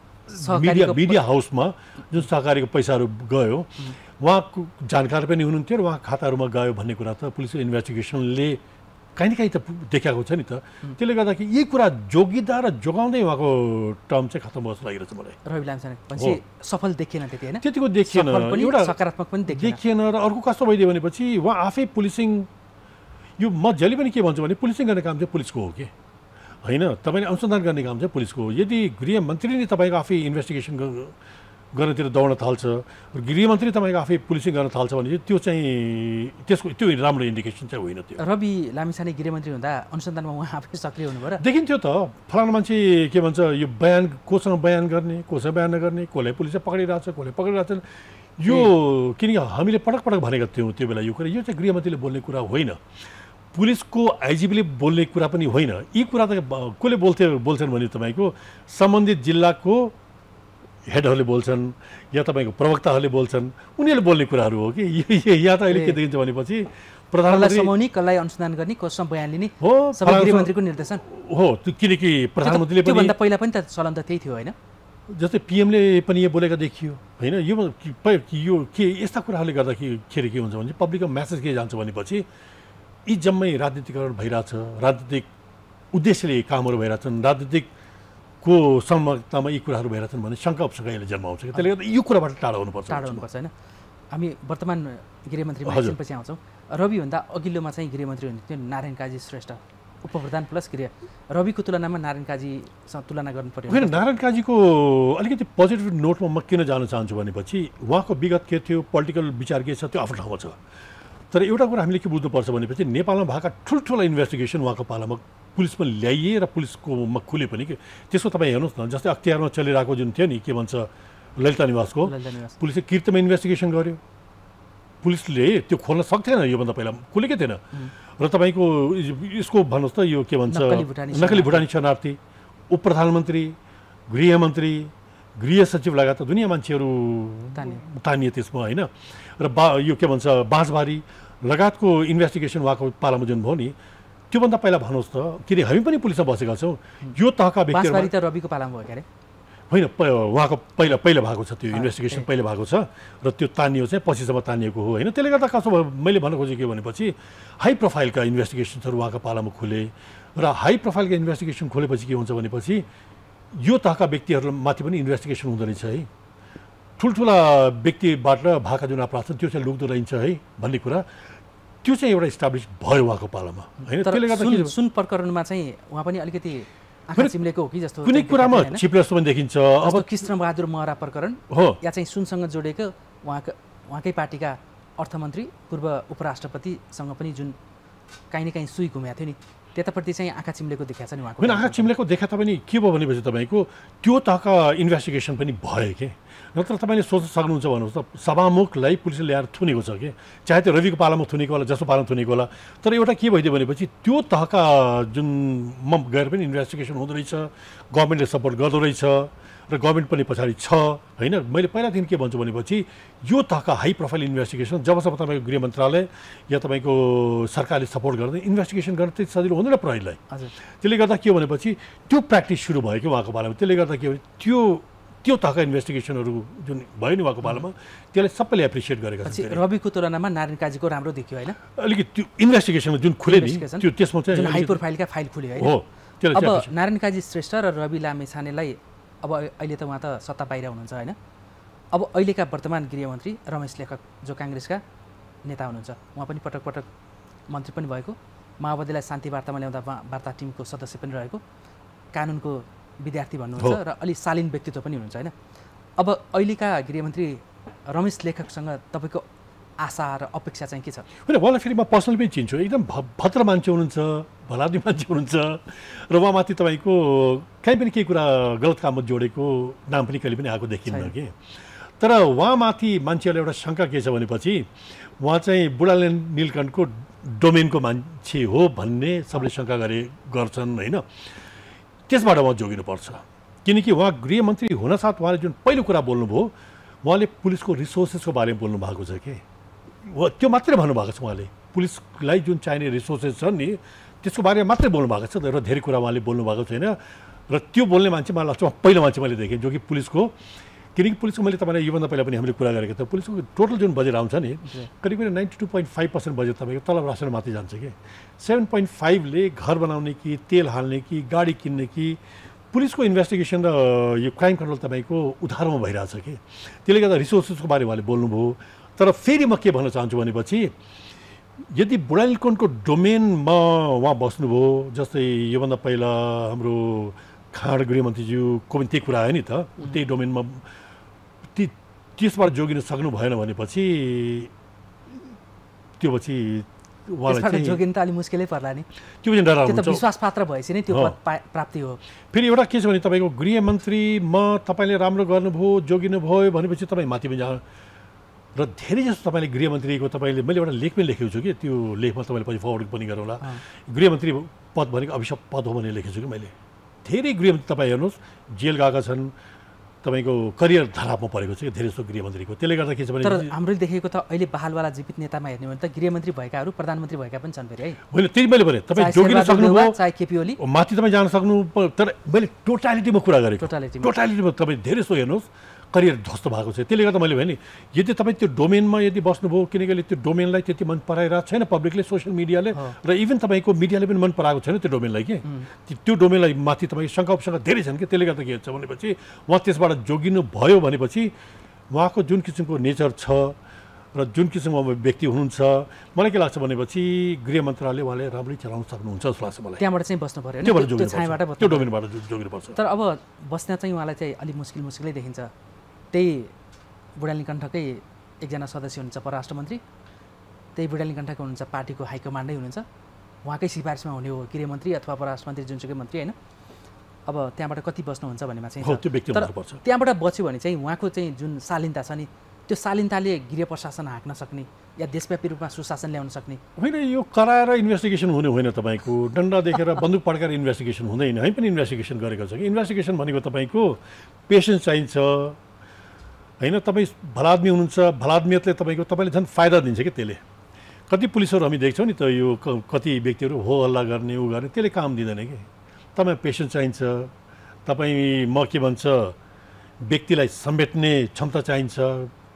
मिडिया मिडिया हाउसमा जुन सहकारीको पैसाहरू गयो उहाँको जानकार पनि हुनुहुन्थ्यो र उहाँ खाताहरूमा गयो भन्ने कुरा त पुलिसको इन्भेस्टिगेसनले काहीँ न काहीँ त देखाएको छ नि त त्यसले गर्दाखेरि यही कुरा जोगिदा र जोगाउँदै उहाँको टर्म चाहिँ खत्तम भएको लागिरहेछ मलाई रवि लामिछाने भनेपछि सफल देखिएन त्यति होइन त्यतिको देखिएन एउटा सकारात्मक पनि देखिएन र अर्को कस्तो भइदियो भनेपछि उहाँ आफै पुलिसिङ यो म जहिले पनि के भन्छु भने पुलिसिङ गर्ने काम चाहिँ पुलिसको हो कि होइन तपाईँले अनुसन्धान गर्ने काम चाहिँ पुलिसको हो यदि गृहमन्त्री नै तपाईँको आफै इन्भेस्टिगेसन गर्नतिर दौड्न थाल्छ र गृहमन्त्री तपाईँको आफै पुलिसिङ गर्न थाल्छ भने त्यो चाहिँ त्यसको त्यो राम्रो इन्डिकेसन चाहिँ होइन त्यो रवि लामिछाने गृहमन्त्री हुँदा अनुसन्धानमा उहाँ आफै सक्रिय हुनुभयो र देखिन्थ्यो त फलाना मान्छे के भन्छ यो बयान कोसँग बयान गर्ने कोसँग बयान नगर्ने कसले पुलिसले पक्रिरहेको छ कसले पक्रिरहेको छैन यो किनकि हामीले पटक पटक भनेका थियौँ त्यो बेला यो कुरा यो चाहिँ गृहमन्त्रीले बोल्ने कुरा होइन पुलिसको आइजिपीले बोल्ने कुरा पनि होइन यी कुरा त कसले बोल्थे बोल्छन् भने तपाईँको सम्बन्धित जिल्लाको हेडहरूले बोल्छन् या तपाईँको प्रवक्ताहरूले बोल्छन् उनीहरूले बोल्ने कुराहरू हो कि यहाँ त अहिले के देखिन्छ भनेपछि प्रधानमन्त्री समाउने कसलाई अनुसन्धान गर्ने कसमा बयान लिने हो सबै गृहमन्त्रीको निर्देशन हो किनकि प्रधानमन्त्रीले पनि त्योभन्दा पहिला पनि त चलन त त्यही थियो होइन जस्तै पिएमले पनि यो बोलेका देखियो होइन यो यो के यस्ता कुराहरूले गर्दाखेरि के हुन्छ भने पब्लिकको म्यासेज के जान्छ भनेपछि यी जम्मै राजनीतिकरण भइरहेछ राजनीतिक उद्देश्यले कामहरू भइरहेछन् राजनीतिक को सम्मतमा यी कुराहरू भइरहेछन् भने शङ्का उपशङ्का यसले जन्माउँछ त्यसले गर्दा यो कुराबाट टाढा हुनुपर्छ टाढा हुनुपर्छ होइन हामी वर्तमान गृहमन्त्रीमा एकछिनपछि आउँछौँ रविभन्दा अघिल्लोमा चाहिँ गृहमन्त्री हुनुहुन्थ्यो नारायण काजी श्रेष्ठ उपप्रधान प्लस गृह रविको तुलनामा नारायण काजीसँग तुलना गर्नु पर्यो होइन नारायण काजीको अलिकति पोजिटिभ नोटमा म किन जान चाहन्छु भनेपछि उहाँको विगत के थियो पोलिटिकल विचार के छ त्यो आफ्नो ठाउँमा छ तर एउटा कुरा हामीले के बुझ्नुपर्छ भनेपछि नेपालमा भएका ठुल्ठुला इन्भेस्टिगेसन उहाँको पालामा पुलिसमा ल्याइए र पुलिसकोमा खुले पनि कि त्यसको तपाईँ हेर्नुहोस् न जस्तै अख्तियारमा चलिरहेको जुन थियो नि के भन्छ ललिता निवासको पुलिसले किर्तीमा इन्भेस्टिगेसन गर्यो पुलिसले त्यो खोल्न सक्थेन योभन्दा पहिला खुलेकै थिएन र तपाईँको यसको भन्नुहोस् त यो के भन्छ नक्कली भुटानी शरणार्थी उप प्रधानमन्त्री गृहमन्त्री गृह सचिव लगायत दुनियाँ मान्छेहरू तानिए त्यसमा होइन र बा यो के भन्छ बाँसबारी लगायतको इन्भेस्टिगेसन उहाँको पालामा जुन भयो नि त्योभन्दा पहिला भन्नुहोस् त किन हामी पनि पुलिसमा बसेका छौँ यो तहका व्यक्तिहरू त रविको पालामा भयो क्यारे होइन उहाँको पहिला पहिला भएको छ त्यो इन्भेस्टिगेसन पहिला भएको छ र त्यो तानियो चाहिँ पछिसम्म तानिएको हो होइन त्यसले गर्दा कसो भयो मैले भन्न खोजेको के भनेपछि हाई प्रोफाइलका इन्भेस्टिगेसन्सहरू उहाँको पालामा खुले र हाई प्रोफाइलका इन्भेस्टिगेसन खोलेपछि के हुन्छ भनेपछि यो तहका व्यक्तिहरूमाथि पनि इन्भेस्टिगेसन हुँदो रहेछ है ठुल्ठुला व्यक्तिबाट भएका जुन अपराध छन् त्यो चाहिँ लुक्दो रहन्छ है भन्ने कुरा त्यो चाहिँ एउटा इस्टाब्लिस भयो उहाँको पालामा होइन। त्यसले गर्दा सुन सुन प्रकरणमा चाहिँ उहाँ पनि अलिकति आँखा चिम्लेको हो कि जस्तो कुनै कुरामा चिप्ले जस्तो पनि देखिन्छ। अब कृष्णबहादुर महरा प्रकरण हो या चाहिँ सुनसँग जोडेको उहाँको उहाँकै पार्टीका अर्थमन्त्री पूर्व उपराष्ट्रपतिसँग पनि जुन काहीँ न काहीँ सुई घुमेको थियो नि त्यताप्रति चाहिँ आँखा चिम्लेको देखाएको छ नि उहाँको। होइन आँखा चिम्लेको देखा तापनि के भयो भनेपछि तपाईँको त्यो तहका इन्भेस्टिगेसन पनि भयो के नत्र तपाईँले सोच्न सक्नुहुन्छ भन्नुहोस् त सभामुखलाई पुलिसले ल्याएर थुनेको छ कि चाहे त्यो रविको पालामा थुनेको होला जसको पालामा थुनेको होला तर एउटा के भइदियो भनेपछि त्यो तहका जुनमा गएर पनि इन्भेस्टिगेसन हुँदो रहेछ गभर्मेन्टले सपोर्ट गर्दो रहेछ र गभर्मेन्ट पनि पछाडि छ होइन। मैले पहिलादेखि के भन्छु भनेपछि यो तहका हाई प्रोफाइल इन्भेस्टिगेसन जबसम्म तपाईँको गृह मन्त्रालय या तपाईँको सरकारले सपोर्ट गर्दै इन्भेस्टिगेसन गर्न त्यति सजिलो हुँदैन प्रहरीलाई। त्यसले गर्दा के हो भनेपछि त्यो प्र्याक्टिस सुरु भयो कि उहाँको पालामा। त्यसले गर्दा के भने त्यो त्यो तहका इन्भेस्टिगेसनहरू जुन भयो नि उहाँको पालामा त्यसलाई सबैले एप्रिसिएट गरेका छन्। रविको तुलनामा नारायण काजीको राम्रो देखियो होइन अलिकति त्यो इन्भेस्टिगेसनमा जुन खुले नि त्यो त्यसमा चाहिँ हाई प्रोफाइलका फाइल खुल्यो है। हो अब नारायण काजी श्रेष्ठ र रवि लामेछानेलाई अब अहिले त उहाँ त सत्ता बाहिर हुनुहुन्छ होइन। अब अहिलेका वर्तमान गृहमन्त्री रमेश लेखक जो काङ्ग्रेसका नेता हुनुहुन्छ उहाँ पनि पटक पटक मन्त्री पनि भएको माओवादीलाई शान्ति वार्तामा ल्याउँदा वार्ता टिमको सदस्य पनि रहेको कानुनको विद्यार्थी भन्नुहुन्छ र अलि शालीन व्यक्तित्व पनि हुनुहुन्छ होइन। अब अहिलेका गृहमन्त्री रमेश लेखकसँग तपाईँको आशा र अपेक्षा चाहिँ के छ? होइन उहाँलाई फेरि म पर्सनली पनि चिन्छु एकदम भद्र मान्छे हुनुहुन्छ भलाद्मी मान्छे हुनुहुन्छ र उहाँमाथि तपाईँको कहीँ पनि केही कुरा गलत काममा जोडेको नाम पनि कहिले पनि आएको देखिन्न कि। तर उहाँमाथि मान्छेहरूलाई एउटा शङ्का के छ भनेपछि उहाँ चाहिँ बुढाले नीलकण्ठको डोमेनको मान्छे हो भन्ने सबले शङ्का गरे गर्छन् होइन। त्यसबाट उहाँ जोगिनुपर्छ किनकि उहाँ गृहमन्त्री हुनसाथ उहाँले जुन पहिलो कुरा बोल्नुभयो उहाँले पुलिसको रिसोर्सेसको बारेमा बोल्नु भएको छ कि त्यो मात्रै भन्नुभएको छ। उहाँले पुलिसलाई जुन चाहिने रिसोर्सेस छन् नि त्यसको बारेमा मात्रै बोल्नु भएको छ र धेरै कुरा उहाँले बोल्नु भएको छैन र त्यो बोल्ने मान्छे मलाई लाग्छ पहिलो मान्छे मैले देखेँ जो कि पुलिसको किनकि पुलिसको मैले तपाईँलाई योभन्दा पहिला पनि हामीले कुरा गरेको थियौँ पुलिसको टोटल जुन बजेट आउँछ नि करिब करिब ninety two point five percent budget तपाईँको तलब रासन माथि जान्छ कि सेभेन पोइन्ट फाइभले घर बनाउने कि तेल हाल्ने कि गाडी किन्ने कि पुलिसको इन्भेस्टिगेसन र यो क्राइम कन्ट्रोल तपाईँको उधारोमा भइरहेछ कि त्यसले गर्दा रिसोर्सेसको बारे उहाँले बोल्नुभयो। तर फेरि म के भन्न चाहन्छु भनेपछि यदि बुढानीलकण्ठको डोमेनमा उहाँ बस्नुभयो जस्तै योभन्दा पहिला हाम्रो खाँड गृहमन्त्रीज्यूको पनि त्यही कुरा आयो नि त त्यही डोमेनमा ती त्यसबाट जोगिन सक्नु भएन भनेपछि त्यो पछि उहाँलाई जोगिन त अलि मुस्किलै पर्ला नि त्यो पनि डराउनु हुन्छ विश्वास पात्र भएपछि नै त्यो प्राप्ति हो। फेरि एउटा के छ भने तपाईँको गृहमन्त्रीमा तपाईँले राम्रो गर्नुभयो जोगिनु भयो भनेपछि तपाईँ माथि पनि जा र धेरै जस्तो तपाईँले गृहमन्त्रीको तपाईँले मैले एउटा लेख पनि लेखेको छु कि त्यो लेखमा तपाईँले पछि फरवर्ड पनि गरौँला गृहमन्त्री पद भनेको अभिशाप पद हो भनेर लेखेको छु कि मैले धेरै गृहमन्त्री तपाईँ हेर्नुहोस् जेल गएका छन् तपाईँको करियर धरापमा परेको छ धेरै जस्तो गृहमन्त्रीको। त्यसले गर्दा के छ भने तर हामीले देखेको त अहिले बहालवाला जीवित नेतामा हेर्ने भने त गृहमन्त्री भएकाहरू प्रधानमन्त्री भएका पनि छन् फेरि है। होइन त्यही मैले भने तपाईँ जोगिन सक्नुभयो चाहे केपी ओली माथि तपाईँ जान सक्नु तर मैले टोटालिटीमा कुरा गरेको टोटालिटी टोटालिटीमा तपाईँ धेरै जस्तो हेर्नुहोस् करियर ध्वस्त भएको छ। त्यसले गर्दा मैले भने यदि तपाईँ त्यो डोमेनमा यदि बस्नुभयो किनकि त्यो डोमेनलाई त्यति मन पराइरहेको छैन पब्लिकले सोसियल मिडियाले र इभन तपाईँको मिडियाले पनि मन पराएको छैन त्यो डोमेनलाई कि त्यो डोमेनलाई माथि तपाईँ शङ्का उपशङ्का धेरै छन् कि त्यसले गर्दा के हुन्छ भनेपछि उहाँ त्यसबाट जोगिनु भयो भनेपछि उहाँको जुन किसिमको नेचर छ र जुन किसिमको व्यक्ति हुनुहुन्छ मलाई के लाग्छ भनेपछि गृह मन्त्रालय उहाँले राम्ररी चलाउन सक्नुहुन्छ जस्तो लाग्छ मलाई। त्यहाँबाट चाहिँ बस्नु पऱ्यो त्यो छायाबाट त्यो डोमेनबाट जोगिनुपर्छ। तर अब बस्न चाहिँ उहाँलाई चाहिँ अलिक मुस्किल मुस्किलै देखिन्छ। त्यही बुढानीलकण्ठकै एकजना सदस्य हुनुहुन्छ परराष्ट्रमन्त्री त्यही बुढानीलकण्ठको हुनुहुन्छ पार्टीको हाइकमान्डै हुनुहुन्छ उहाँकै सिफारिसमा हुने हो गृहमन्त्री अथवा परराष्ट्रमन्त्री जुनसुकै मन्त्री होइन। अब त्यहाँबाट कति बस्नुहुन्छ भन्नेमा चाहिँ तर त्यहाँबाट बच्यो भने चाहिँ उहाँको चाहिँ जुन शालीनता छ नि त्यो शालीनताले गृह प्रशासन हाँक्न सक्ने या देशव्यापी रूपमा सुशासन ल्याउन सक्ने होइन। यो कराएर इन्भेस्टिगेसन हुने होइन तपाईँको डन्डा देखेर बन्दुक पड्काएर इन्भेस्टिगेसन हुँदैन है पनि इन्भेस्टिगेसन गरेको छ कि इन्भेस्टिगेसन भनेको तपाईँको पेसेन्स चाहिन्छ होइन। तपाईँ भलादमी हुनुहुन्छ भलादमियतले तपाईँको तपाईँले झन् फाइदा दिन्छ कि त्यसले कति पुलिसहरू हामी देख्छौँ नि त यो कति व्यक्तिहरू हो हल्ला गर्ने ऊ गर्ने त्यसले काम दिँदैन कि तपाईँ पेसेन्स चाहिन्छ तपाईँ म के भन्छ व्यक्तिलाई समेट्ने क्षमता चाहिन्छ।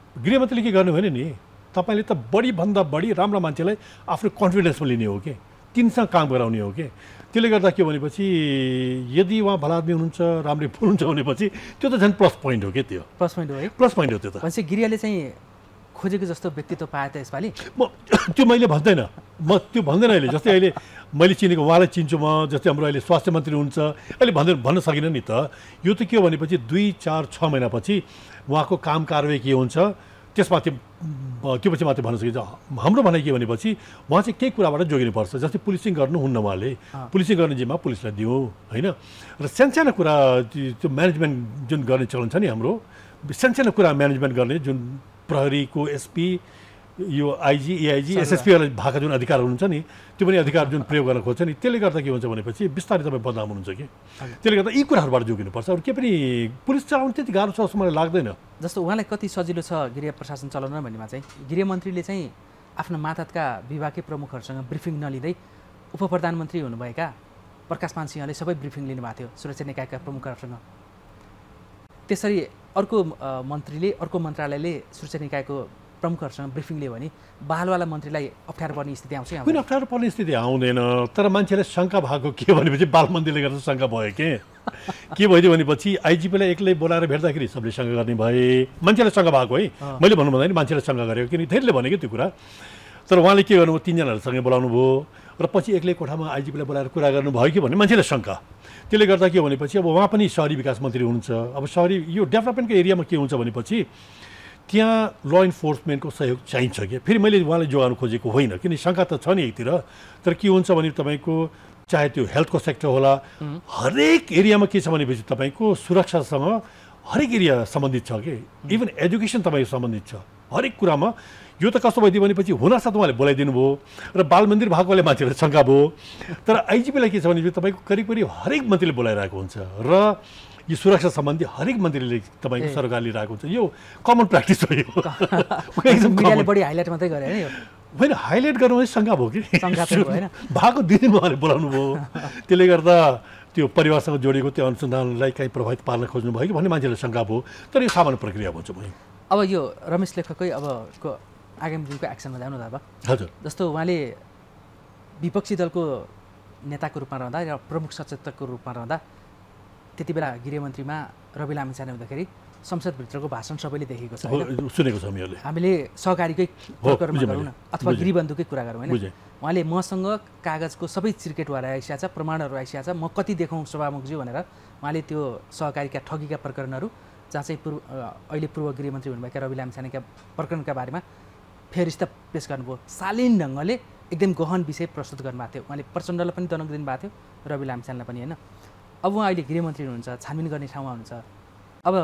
गृहमन्त्रीले के गर्नु होइन नि तपाईँले त बढीभन्दा बढी राम्रो मान्छेलाई आफ्नो कन्फिडेन्समा लिने हो कि तिनसँग काम गराउने हो कि त्यसले गर्दा के भनेपछि यदि उहाँ भला आदमी हुनुहुन्छ राम्ररी बोल्नुहुन्छ भनेपछि त्यो त झन् प्लस पोइन्ट हो कि त्यो प्लस पोइन्ट हो है प्लस पोइन्ट हो त्यो त भनेपछि गिरियाले चाहिँ खोजेको जस्तो व्यक्तित्व पाए त यसपालि म त्यो मैले भन्दैन म त्यो भन्दैन अहिले जस्तै अहिले मैले चिनेको उहाँलाई चिन्छु म जस्तै हाम्रो अहिले स्वास्थ्य मन्त्री हुनुहुन्छ अहिले भन्दैन भन्न सकिनँ नि त यो त के हो भनेपछि दुई चार छ महिनापछि उहाँको काम कारवाही के हुन्छ त्यसमाथि त्यो पछि मात्रै भन्न सकिन्छ हाम्रो भनाइ के भनेपछि उहाँ चाहिँ केही कुराबाट जोगिनुपर्छ जस्तै पुलिसिङ गर्नुहुन्न उहाँले पुलिसिङ गर्ने जिम्मा पुलिसलाई दिउँ होइन र सानसानो कुरा त्यो म्यानेजमेन्ट जुन गर्ने चलन छ नि हाम्रो सानसानो कुरा म्यानेजमेन्ट गर्ने जुन प्रहरीको एसपी यो आइजी एआइजी एसएसपीहरूलाई भएका जुन अधिकारहरू हुन्छ नि त्यो पनि अधिकार जुन प्रयोग गर्न खोज्छ नि त्यसले गर्दा के हुन्छ भनेपछि बिस्तारै तपाईँ बदनाम हुनुहुन्छ कि त्यसले गर्दा यी कुराहरूबाट जोगिनुपर्छ अरू के पनि पुलिस चलाउनु त्यति गाह्रो छ जस्तो मलाई लाग्दैन जस्तो उहाँलाई कति सजिलो छ गृह प्रशासन चलाउन भन्नेमा चाहिँ गृहमन्त्रीले चाहिँ आफ्नो मातहतका विभागीय प्रमुखहरूसँग ब्रिफिङ नलिँदै उप प्रधानमन्त्री हुनुभएका प्रकाशमान सिंहले सबै ब्रिफिङ लिनुभएको थियो सुरक्षा निकायका प्रमुखहरूसँग त्यसरी अर्को मन्त्रीले अर्को मन्त्रालयले सुरक्षा निकायको प्रमुखहरूसँग ब्रिफिङ लियो भने बहालवाला मन्त्रीलाई अप्ठ्यारो पर्ने स्थिति आउँछ कुनै अप्ठ्यारो पर्ने स्थिति आउँदैन तर मान्छेले शङ्का भएको के भनेपछि बाल मन्दिरले गर्दा शङ्का भयो के के भइदियो भनेपछि आइजिपीलाई एक्लै बोलाएर भेट्दाखेरि सबले शङ्का गर्ने भए मान्छेलाई शङ्का भएको है मैले भन्नु भन्दा नि मान्छेलाई शङ्का गरेको किन धेरैले भनेको त्यो कुरा तर उहाँले के गर्नुभयो तिनजनाहरूसँगै बोलाउनु भयो र पछि एक्लै कोठामा आइजिपीलाई बोलाएर कुरा गर्नुभयो कि भन्ने मान्छेलाई शङ्का त्यसले गर्दा के हो भनेपछि अब उहाँ पनि सहरी विकास मन्त्री हुनुहुन्छ अब सहरी यो डेभलपमेन्टको एरियामा के हुन्छ भनेपछि त्यहाँ ल इन्फोर्समेन्टको सहयोग चाहिन्छ कि फेरि मैले उहाँलाई जोगाउनु खोजेको होइन किन शङ्का त छ नि एकतिर तर के हुन्छ भने तपाईँको चाहे त्यो हेल्थको सेक्टर होला हरेक एरियामा के छ भनेपछि तपाईँको सुरक्षासँग हरेक एरिया सम्बन्धित छ कि इभन एजुकेसन तपाईँको सम्बन्धित छ हरेक कुरामा यो त कस्तो भइदियो भनेपछि हुनसाथ उहाँले बोलाइदिनु भयो र बाल मन्दिर भएकोले मान्छेलाई शङ्का भयो तर आइजिपीलाई के छ भनेपछि तपाईँको करिब करिब हरेक मन्त्रीले बोलाइरहेको हुन्छ र यो सुरक्षा सम्बन्धी हरेक मन्त्रीले तपाईँको सरकार लिइरहेको हुन्छ यो कमन प्र्याक्टिस हो यो बढी हाइलाइट मात्रै गरे हैन यो होइन हाइलाइट गर्नु भने शङ्का भयो कि भएको दुई दिन उहाँले बोलाउनु भयो त्यसले गर्दा त्यो परिवारसँग जोडिएको त्यो अनुसन्धानलाई कहीँ प्रभावित पार्न खोज्नु भयो कि भन्ने मान्छेलाई शङ्का भयो तर यो सामान्य प्रक्रिया भन्छ म अब यो रमेश लेखकै अबको आगामी दिनको एक्सनमा जानु त अब हजुर जस्तो उहाँले विपक्षी दलको नेताको रूपमा रहँदा र प्रमुख सचेतकको रूपमा रहँदा त्यति बेला गृहमन्त्रीमा रवि लामिछाने हुँदाखेरि संसदभित्रको भाषण सबैले देखेको छ सुनेको छ हामीले हामीले सहकारीकै प्रकरणमा गरौँ न अथवा गृहबन्धुकै कुरा गरौँ होइन उहाँले मसँग कागजको सबै चिर्केटवाला आइसकेको छ प्रमाणहरू आइसकेको छ म कति देखाउँ सभामुखज्यू भनेर उहाँले त्यो सहकारीका ठगीका प्रकरणहरू जहाँ चाहिँ पूर्व अहिले पूर्व गृहमन्त्री हुनुभएका रवि लामिछानेका प्रकरणका बारेमा फेरिस्त पेश गर्नुभयो शालीन ढङ्गले एकदम गहन विषय प्रस्तुत गर्नुभएको थियो उहाँले प्रचण्डलाई पनि दनक दिनुभएको थियो रवि लामिछानेलाई पनि होइन अब उहाँ अहिले गृहमन्त्री हुनुहुन्छ छानबिन गर्ने ठाउँमा हुनुहुन्छ अब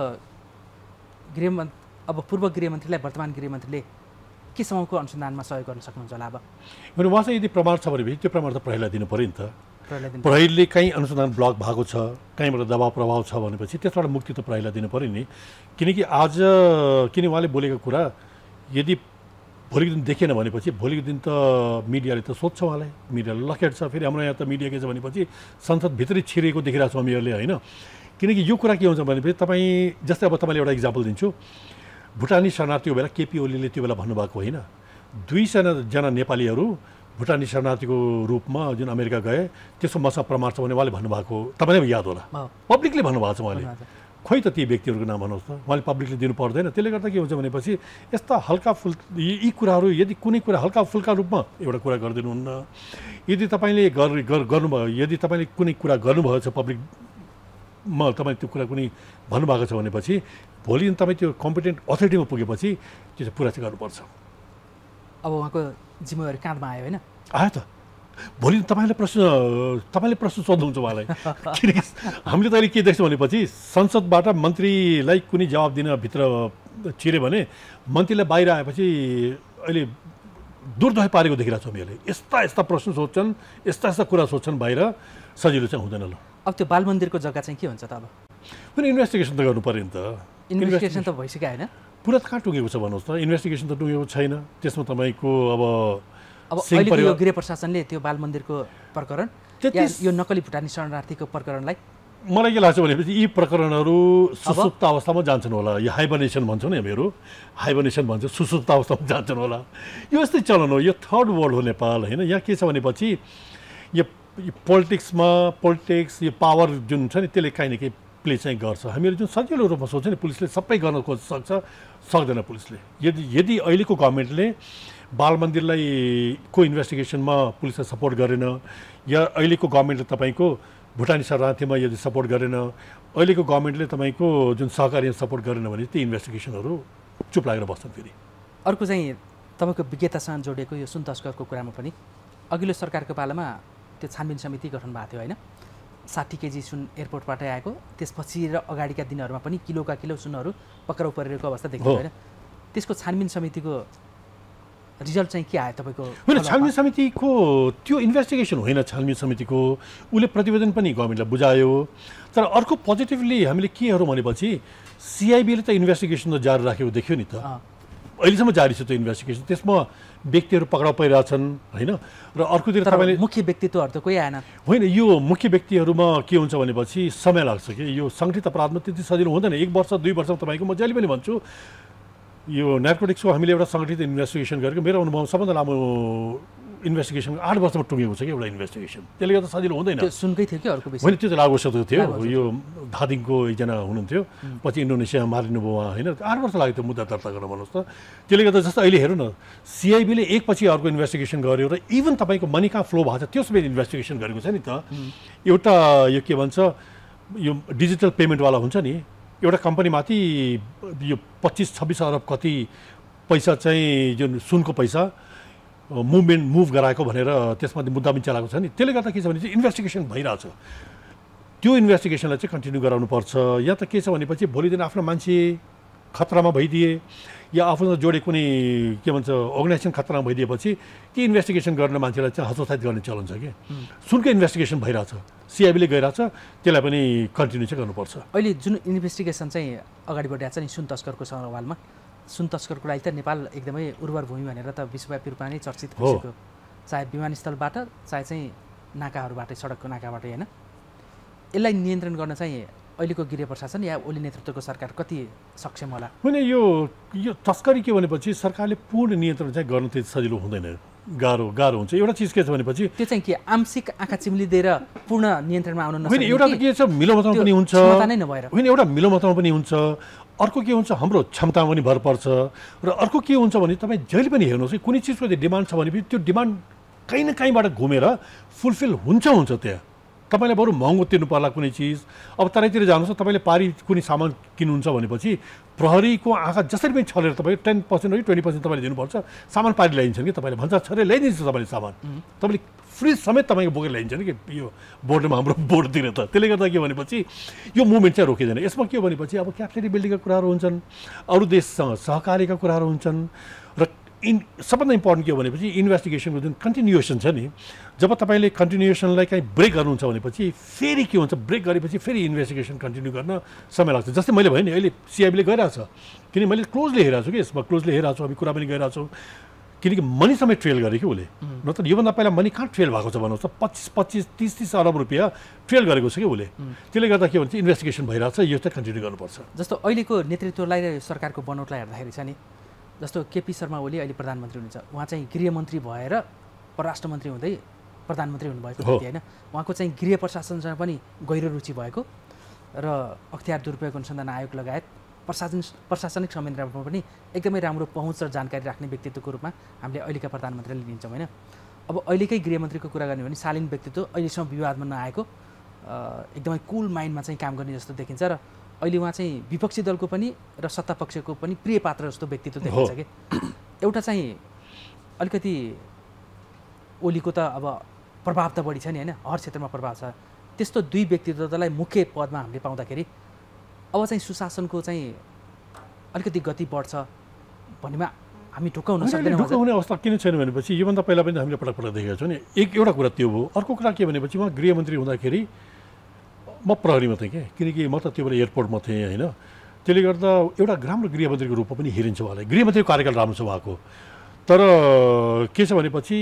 गृहमन्त्री अब पूर्व गृहमन्त्रीलाई वर्तमान गृहमन्त्रीले केसम्मको अनुसन्धानमा सहयोग गर्न सक्नुहुन्छ होला अब उहाँ चाहिँ यदि प्रमाण छ भनेपछि त्यो प्रमाण त प्रहरीलाई दिनु पऱ्यो नि त प्रहरीले कहीँ अनुसन्धान ब्लक भएको छ कहीँबाट दबाव प्रभाव छ भनेपछि त्यसबाट मुक्ति त प्रहरीलाई दिनु पऱ्यो नि किनकि आज किन उहाँले बोलेको कुरा यदि भोलिको दिन देखेन भनेपछि भोलिको दिन त मिडियाले त सोध्छ उहाँलाई मिडियाले लखेट्छ फेरि हाम्रो यहाँ त मिडिया के छ भनेपछि संसदभित्रै छिरेको देखिरहेको छ हामीहरूले होइन किनकि यो कुरा के हुन्छ भनेपछि तपाईँ जस्तै अब तपाईँले एउटा इक्जाम्पल दिन्छु भुटानी शरणार्थी त्यो बेला केपी ओलीले त्यो बेला भन्नुभएको होइन दुईजना जना नेपालीहरू भुटानी शरणार्थीको रूपमा जुन अमेरिका गए त्यसको मसँग प्रमाण छ भने उहाँले भन्नुभएको तपाईँलाई याद होला पब्लिकले भन्नुभएको छ उहाँले खोइ त ती व्यक्तिहरूको नाम भन्नुहोस् त उहाँले पब्लिकले दिनु पर्दैन त्यसले गर्दा के हुन्छ भनेपछि यस्ता हल्का फुल यी कुराहरू यदि कुनै कुरा हल्का फुल्का रूपमा एउटा कुरा गरिदिनुहुन्न यदि तपाईँले गर्नुभयो यदि तपाईँले कुनै कुरा गर्नुभएको छ पब्लिकमा तपाईँ त्यो कुरा कुनै भन्नुभएको छ भनेपछि भोलि दिन तपाईँ त्यो कम्पिटेन्ट अथोरिटीमा पुगेपछि त्यो चाहिँ पुरा चाहिँ गर्नुपर्छ अब उहाँको जिम्मेवारी काँधमा आयो होइन आयो त भोलि तपाईँले प्रश्न तपाईँले प्रश्न सोध्नुहुन्छ उहाँलाई किनकि हामीले त अहिले के देख्छौँ भनेपछि संसदबाट मन्त्रीलाई कुनै जवाब दिन भित्र छिर्यो भने मन्त्रीलाई बाहिर आएपछि अहिले दुर्दय पारेको देखिरहेको छौँ हामीले यस्ता यस्ता प्रश्न सोध्छन् यस्ता यस्ता कुरा सोध्छन् बाहिर सजिलो चाहिँ हुँदैन ल अब त्यो बाल मन्दिरको जग्गा चाहिँ के हुन्छ त अब कुनै इन्भेस्टिगेसन त गर्नु पऱ्यो नि त इन्भेस्टिगेसन त भइसक्यो होइन पुरा त कहाँ टुङ्गेको छ भन्नुहोस् त इन्भेस्टिगेसन त टुङ्गेको छैन त्यसमा तपाईँको अब अब अहिलेको यो गृह प्रशासनले त्यो बाल मन्दिरको प्रकरण यो नक्कली भुटानी शरणार्थीको प्रकरणलाई मलाई के लाग्छ भनेपछि यी प्रकरणहरू सुसुप्त अवस्थामा जान्छन् होला यो हाइबर्नेसन भन्छौँ नि हामीहरू हाइबर्नेसन भन्छ सुसुप्त अवस्थामा जान्छन् होला यो यस्तै चलन हो यो थर्ड वर्ल्ड हो नेपाल होइन यहाँ के छ भनेपछि यो पोलिटिक्समा पोलिटिक्स यो पावर जुन छ नि त्यसले काहीँ न केही प्ले चाहिँ गर्छ। हामीहरू जुन सजिलो रूपमा सोच्छ नि पुलिसले सबै गर्न खोज्न सक्छ, सक्दैन पुलिसले। यदि यदि अहिलेको गभर्मेन्टले बाल मन्दिरलाई को इन्भेस्टिगेसनमा पुलिसले सपोर्ट गरेन, या अहिलेको गभर्मेन्टले तपाईँको भुटानी शरणार्थीमा यदि सपोर्ट गरेन, अहिलेको गभर्मेन्टले तपाईँको जुन सहकारीमा सपोर्ट गरेन भने ती इन्भेस्टिगेसनहरू चुप लागेर बस्छन्। फेरि अर्को चाहिँ तपाईँको विज्ञतासँग जोडिएको यो सुन तस्करको कुरामा पनि अघिल्लो सरकारको पालामा त्यो छानबिन समिति गठन भएको थियो होइन, साठी केजी सुन एयरपोर्टबाटै आएको, त्यसपछि र अगाडिका दिनहरूमा पनि किलोका किलो सुनहरू पक्राउ परिरहेको अवस्था देखियो होइन। त्यसको छानबिन समितिको रिजल्ट चाहिँ के आयो तपाईँको? होइन, छानबिन समितिको त्यो इन्भेस्टिगेसन होइन, छानबिन समितिको उसले प्रतिवेदन पनि गभर्मेन्टलाई बुझायो। तर अर्को पोजिटिभली हामीले केहरू भनेपछि सिआइबीले त इन्भेस्टिगेसन त जारी राखेको देख्यो नि त, अहिलेसम्म जारी छ त्यो इन्भेस्टिगेसन। त्यसमा व्यक्तिहरू पक्राउ परिरहेछन् होइन। र अर्कोतिर तपाईँले मुख्य व्यक्तित्वहरू त कोही आएन होइन, यो मुख्य व्यक्तिहरूमा के हुन्छ भनेपछि समय लाग्छ कि यो सङ्गठित अपराधमा त्यति सजिलो हुँदैन। एक वर्ष दुई वर्षमा तपाईँको म जहिले पनि भन्छु यो नार्कोटिक्सको हामीले एउटा सङ्गठित इन्भेस्टिगेसन गरेको मेरो अनुभव सबभन्दा लामो इन्भेस्टिगेसन आठ वर्षमा टुङ्गेको छ कि एउटा इन्भेस्टिगेसन। त्यसले गर्दा सजिलो हुँदैन। त्यो सुनकै थियो कि अर्को विषय? होइन, त्यो त लागु सेतु थियो। यो धादिङको एकजना हुनुहुन्थ्यो, पछि इन्डोनेसियामा मारिनु भयो उहाँ होइन। आठ वर्ष लाग्यो त्यो मुद्दा दर्ता गर्न भन्नुहोस् त। त्यसले गर्दा जस्तो अहिले हेर्नु न, सिआइबीले एकपछि अर्को इन्भेस्टिगेसन गर्यो र इभन तपाईँको मनी कहाँ फ्लो भएको छ त्यसमा इन्भेस्टिगेसन गरेको छ नि त। एउटा यो के भन्छ यो डिजिटल पेमेन्टवाला हुन्छ नि, एउटा कम्पनीमाथि यो पच्चिस छब्बिस अरब कति पैसा चाहिँ जुन सुनको पैसा मुभमेन्ट मुभ गराएको भनेर त्यसमा मुद्दा पनि चलाएको छ नि। त्यसले गर्दा के छ भने चाहिँ इन्भेस्टिगेसन भइरहेछ। त्यो इन्भेस्टिगेसनलाई चाहिँ कन्टिन्यू गराउनुपर्छ। या त के छ भनेपछि भोलि दिन आफ्नो मान्छे खतरामा भइदिए या आफूसँग जोडेको कुनै के भन्छ अर्गनाइजेसन खतरामा भइदिएपछि ती इन्भेस्टिगेसन गर्न मान्छेलाई चाहिँ हतोत्साहित गर्ने चलन छ कि। सुनको इन्भेस्टिगेसन भइरहेछ, सिआइबीले गइरहेछ, त्यसलाई पनि कन्टिन्यू चाहिँ गर्नुपर्छ। अहिले जुन इन्भेस्टिगेसन चाहिँ अगाडि बढिरहेको छ नि सुन तस्करको सवालमा, सुन तस्करको लागि त नेपाल एकदमै उर्वर भूमि भनेर त विश्वव्यापी रूपमा नै चर्चित भइसक्यो, चाहे विमानस्थलबाट चाहे चाहिँ नाकाहरूबाटै, सडकको नाकाबाटै होइन। यसलाई नियन्त्रण गर्न चाहिँ अहिलेको गृह प्रशासन या ओली नेतृत्वको सरकार कति सक्षम होला? होइन, यो यो तस्करी के भनेपछि सरकारले पूर्ण नियन्त्रण चाहिँ गर्न त्यति सजिलो हुँदैन, गाह्रो गाह्रो हुन्छ। एउटा चिज के छ भनेपछि त्यो चाहिँ के आंशिक आँखा चिम्लिदिएर पूर्ण नियन्त्रणमा आउन नसक्ने? होइन, एउटा के छ मिलोमतमा पनि हुन्छ, होइन एउटा मिलोमतमा पनि हुन्छ। अर्को के हुन्छ हाम्रो क्षमतामा पनि भर पर्छ। र अर्को के हुन्छ भने तपाईँ जहिले पनि हेर्नुहोस् कि कुनै चिजको डिमान्ड छ भने त्यो डिमान्ड कहीँ न कहीँबाट घुमेर फुलफिल हुन्छ हुन्छ त्यहाँ। तपाईँलाई बरु महँगो तिर्नु पर्ला कुनै चिज। अब तराईतिर जानुहोस्, तपाईँले पारी कुनै सामान किन्नुहुन्छ भनेपछि प्रहरीको आँखा जसरी पनि छलेर तपाईँ टेन पर्सेन्ट हो कि ट्वेन्टी पर्सेन्ट तपाईँले दिनुपर्छ। सामान पारी ल्याइदिन्छन् कि तपाईँले भन्छ छरे ल्याइदिन्छ तपाईँले सामान, तपाईँले फ्रिज समेत तपाईँको बोकेर ल्याइदिन्छन् कि यो बोर्डमा हाम्रो बोर्डतिर त। त्यसले गर्दा के भनेपछि यो मुभमेन्ट चाहिँ रोकिँदैन। यसमा के हो भनेपछि अब क्यापेसिटी बिल्डिङका कुराहरू हुन्छन्, अरू देशसँग सहकार्यका कुराहरू हुन्छन्। र इन सबभन्दा इम्पोर्टेन्ट के हो भनेपछि इन्भेस्टिगेसनको जुन कन्टिन्युएसन छ नि, जब तपाईँले कन्टिन्युएसनलाई काहीँ ब्रेक गर्नुहुन्छ भनेपछि फेरि के हुन्छ, ब्रेक गरेपछि फेरि इन्भेस्टिगेसन कन्टिन्यू गर्न समय लाग्छ। जस्तै मैले भने अहिले सिआइबीले गइरहेको छ, किनकि मैले क्लोजली हेरेको छु कि यसमा क्लोजली हेरेको छु, हामी कुरा पनि गरिरहेको छौँ। किनकि मनी समेत ट्रेल गरेँ कि उसले, नत्र योभन्दा पहिला मनी कहाँ ट्रेल भएको छ भन्नुहोस् त, पच्चिस पच्चिस तिस तिस अरब रुपियाँ ट्रेल गरेको छ कि उसले। त्यसले गर्दा के भन्छ इन्भेस्टिगेसन भइरहेको छ, यो चाहिँ कन्टिन्यू गर्नुपर्छ। जस्तो अहिलेको नेतृत्वलाई र सरकारको बनोटलाई हेर्दाखेरि छ नि, जस्तो केपी शर्मा ओली अहिले प्रधानमन्त्री हुनुहुन्छ, उहाँ चाहिँ गृहमन्त्री भएर परराष्ट्र मन्त्री हुँदै प्रधानमन्त्री हुनुभएको थियो होइन। उहाँको चाहिँ गृह प्रशासनसँग पनि गहिरो रुचि भएको र अख्तियार दुरुपयोग अनुसन्धान आयोग लगायत प्रशासन प्रशासनिक संयन्त्रमा पनि एकदमै राम्रो पहुँच र जानकारी राख्ने व्यक्तित्वको रूपमा हामीले अहिलेका प्रधानमन्त्रीले लिन्छौँ होइन। अब अहिलेकै गृहमन्त्रीको कुरा गर्ने भने शालीन व्यक्तित्व, अहिलेसम्म विवादमा नआएको, एकदमै कुल माइन्डमा चाहिँ काम गर्ने जस्तो देखिन्छ। र अहिले उहाँ चाहिँ विपक्षी दलको पनि र सत्ता पक्षको पनि प्रिय पात्र जस्तो व्यक्तित्व देखिन्छ कि। एउटा चाहिँ अलिकति ओलीको त अब प्रभाव त बढी छ नि होइन, हर क्षेत्रमा प्रभाव छ। त्यस्तो दुई व्यक्तित्वलाई मुख्य पदमा हामीले पाउँदाखेरि अब चाहिँ सुशासनको चाहिँ अलिकति गति बढ्छ भन्नेमा हामी ढुकाउन सक्दैनौँ। ढुकाउने अवस्था किन छैन भनेपछि योभन्दा पहिला पनि हामीले पटक पटक देखेका छौँ नि। एक एउटा कुरा त्यो हो। अर्को कुरा के भनेपछि उहाँ गृहमन्त्री हुँदाखेरि म प्रहरीमा थिएँ कि, किनकि म त त्यो बेला एयरपोर्टमा थिएँ होइन। त्यसले गर्दा एउटा राम्रो गृहमन्त्रीको रूपमा पनि हेरिन्छ उहाँलाई। गृहमन्त्रीको कार्यकाल राम्रो छ उहाँको, तर के छ भनेपछि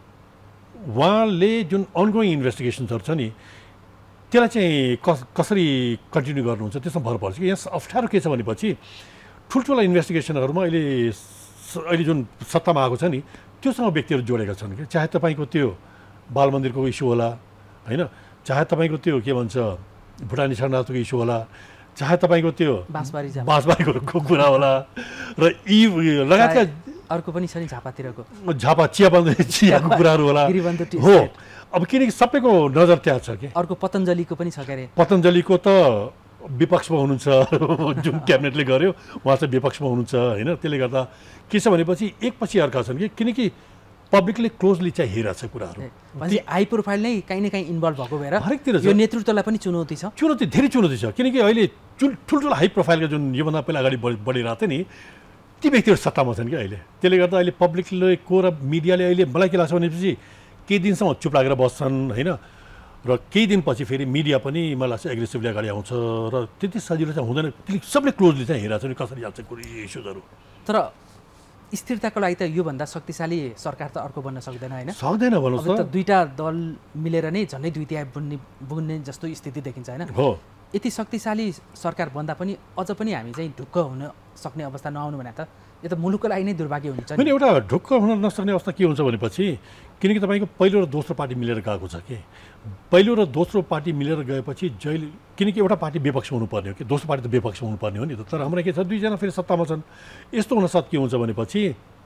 उहाँले जुन अनगोइङ इन्भेस्टिगेसन्सहरू छ नि त्यसलाई चाहिँ कस कसरी कन्टिन्यू गर्नुहुन्छ त्यसमा भर पर्छ कि। यहाँ अप्ठ्यारो के छ भनेपछि ठुल्ठुला इन्भेस्टिगेसनहरूमा अहिले अहिले जुन सत्तामा आएको छ नि त्योसँग व्यक्तिहरू जोडेका छन् कि, चाहे तपाईँको त्यो बाल मन्दिरको इस्यु होला होइन, चाहे तपाईँको त्यो के भन्छ भुटानी शरणार्थीको इस्यु होला, चाहे तपाईँको त्यो बाँसबारी बाँसबारीको कुरा होला, र यी लगायतका अर्को पनि छ नि झापातिरको झापा चियाबन्द चियाको कुराहरू होला हो। अब किनकि सबैको नजर त्यहाँ छ कि। अर्को पतञ्जलीको पनि छ के अरे, पतञ्जलीको त विपक्षमा हुनुहुन्छ, जुन क्याबिनेटले गर्यो उहाँ चाहिँ विपक्षमा हुनुहुन्छ होइन। त्यसले गर्दा के छ भनेपछि एकपछि अर्का छन् कि, किनकि पब्लिकले क्लोजली चाहिँ हेरेको छ कुराहरू। हाई प्रोफाइल नै काहीँ न काहीँ इन्भल्भ भएको भएर हरेकतिर यो नेतृत्वलाई पनि चुनौती छ, चुनौती धेरै चुनौती छ। किनकि अहिले ठुल्ठुलो हाई प्रोफाइलका जुन योभन्दा पहिला अगाडि बढिरहेको थियो नि ती व्यक्तिहरू सत्तामा छन् कि अहिले। त्यसले गर्दा अहिले पब्लिकले को र मिडियाले अहिले मलाई के लाग्छ भनेपछि केही दिनसम्म चुप लागेर बस्छन् होइन, र केही दिनपछि फेरि मिडिया पनि मलाई लाग्छ एग्रेसिभली अगाडि आउँछ, र त्यति सजिलो चाहिँ हुँदैन। सबले क्लोजली चाहिँ हेरेको छ नि कसरी जान्छ कुनै इस्युजहरू। तर स्थिरताको लागि त योभन्दा शक्तिशाली सरकार त अर्को बन्न सक्दैन होइन, सक्दैन भन्नुहोस् त। दुईवटा दल मिलेर नै झन्डै दुई तिहाई बुन्ने बुन्ने जस्तो स्थिति देखिन्छ होइन। हो, यति शक्तिशाली सरकार बन्दा पनि अझ पनि हामी चाहिँ ढुक्क हुन सक्ने अवस्था नआउनु भने त यो त मुलुकको लागि नै दुर्भाग्य हुन्छ नि। एउटा ढुक्क हुन नसक्ने अवस्था के हुन्छ भनेपछि किनकि तपाईँको पहिलो र दोस्रो पार्टी मिलेर गएको छ कि। पहिलो र दोस्रो पार्टी मिलेर गएपछि जहिले किनकि एउटा पार्टी विपक्षमा हुनुपर्ने हो कि, दोस्रो पार्टी त विपक्षमा हुनुपर्ने हो नि त। तर हाम्रो के छ दुईजना फेरि सत्तामा छन्। यस्तो हुनसाथ के हुन्छ भनेपछि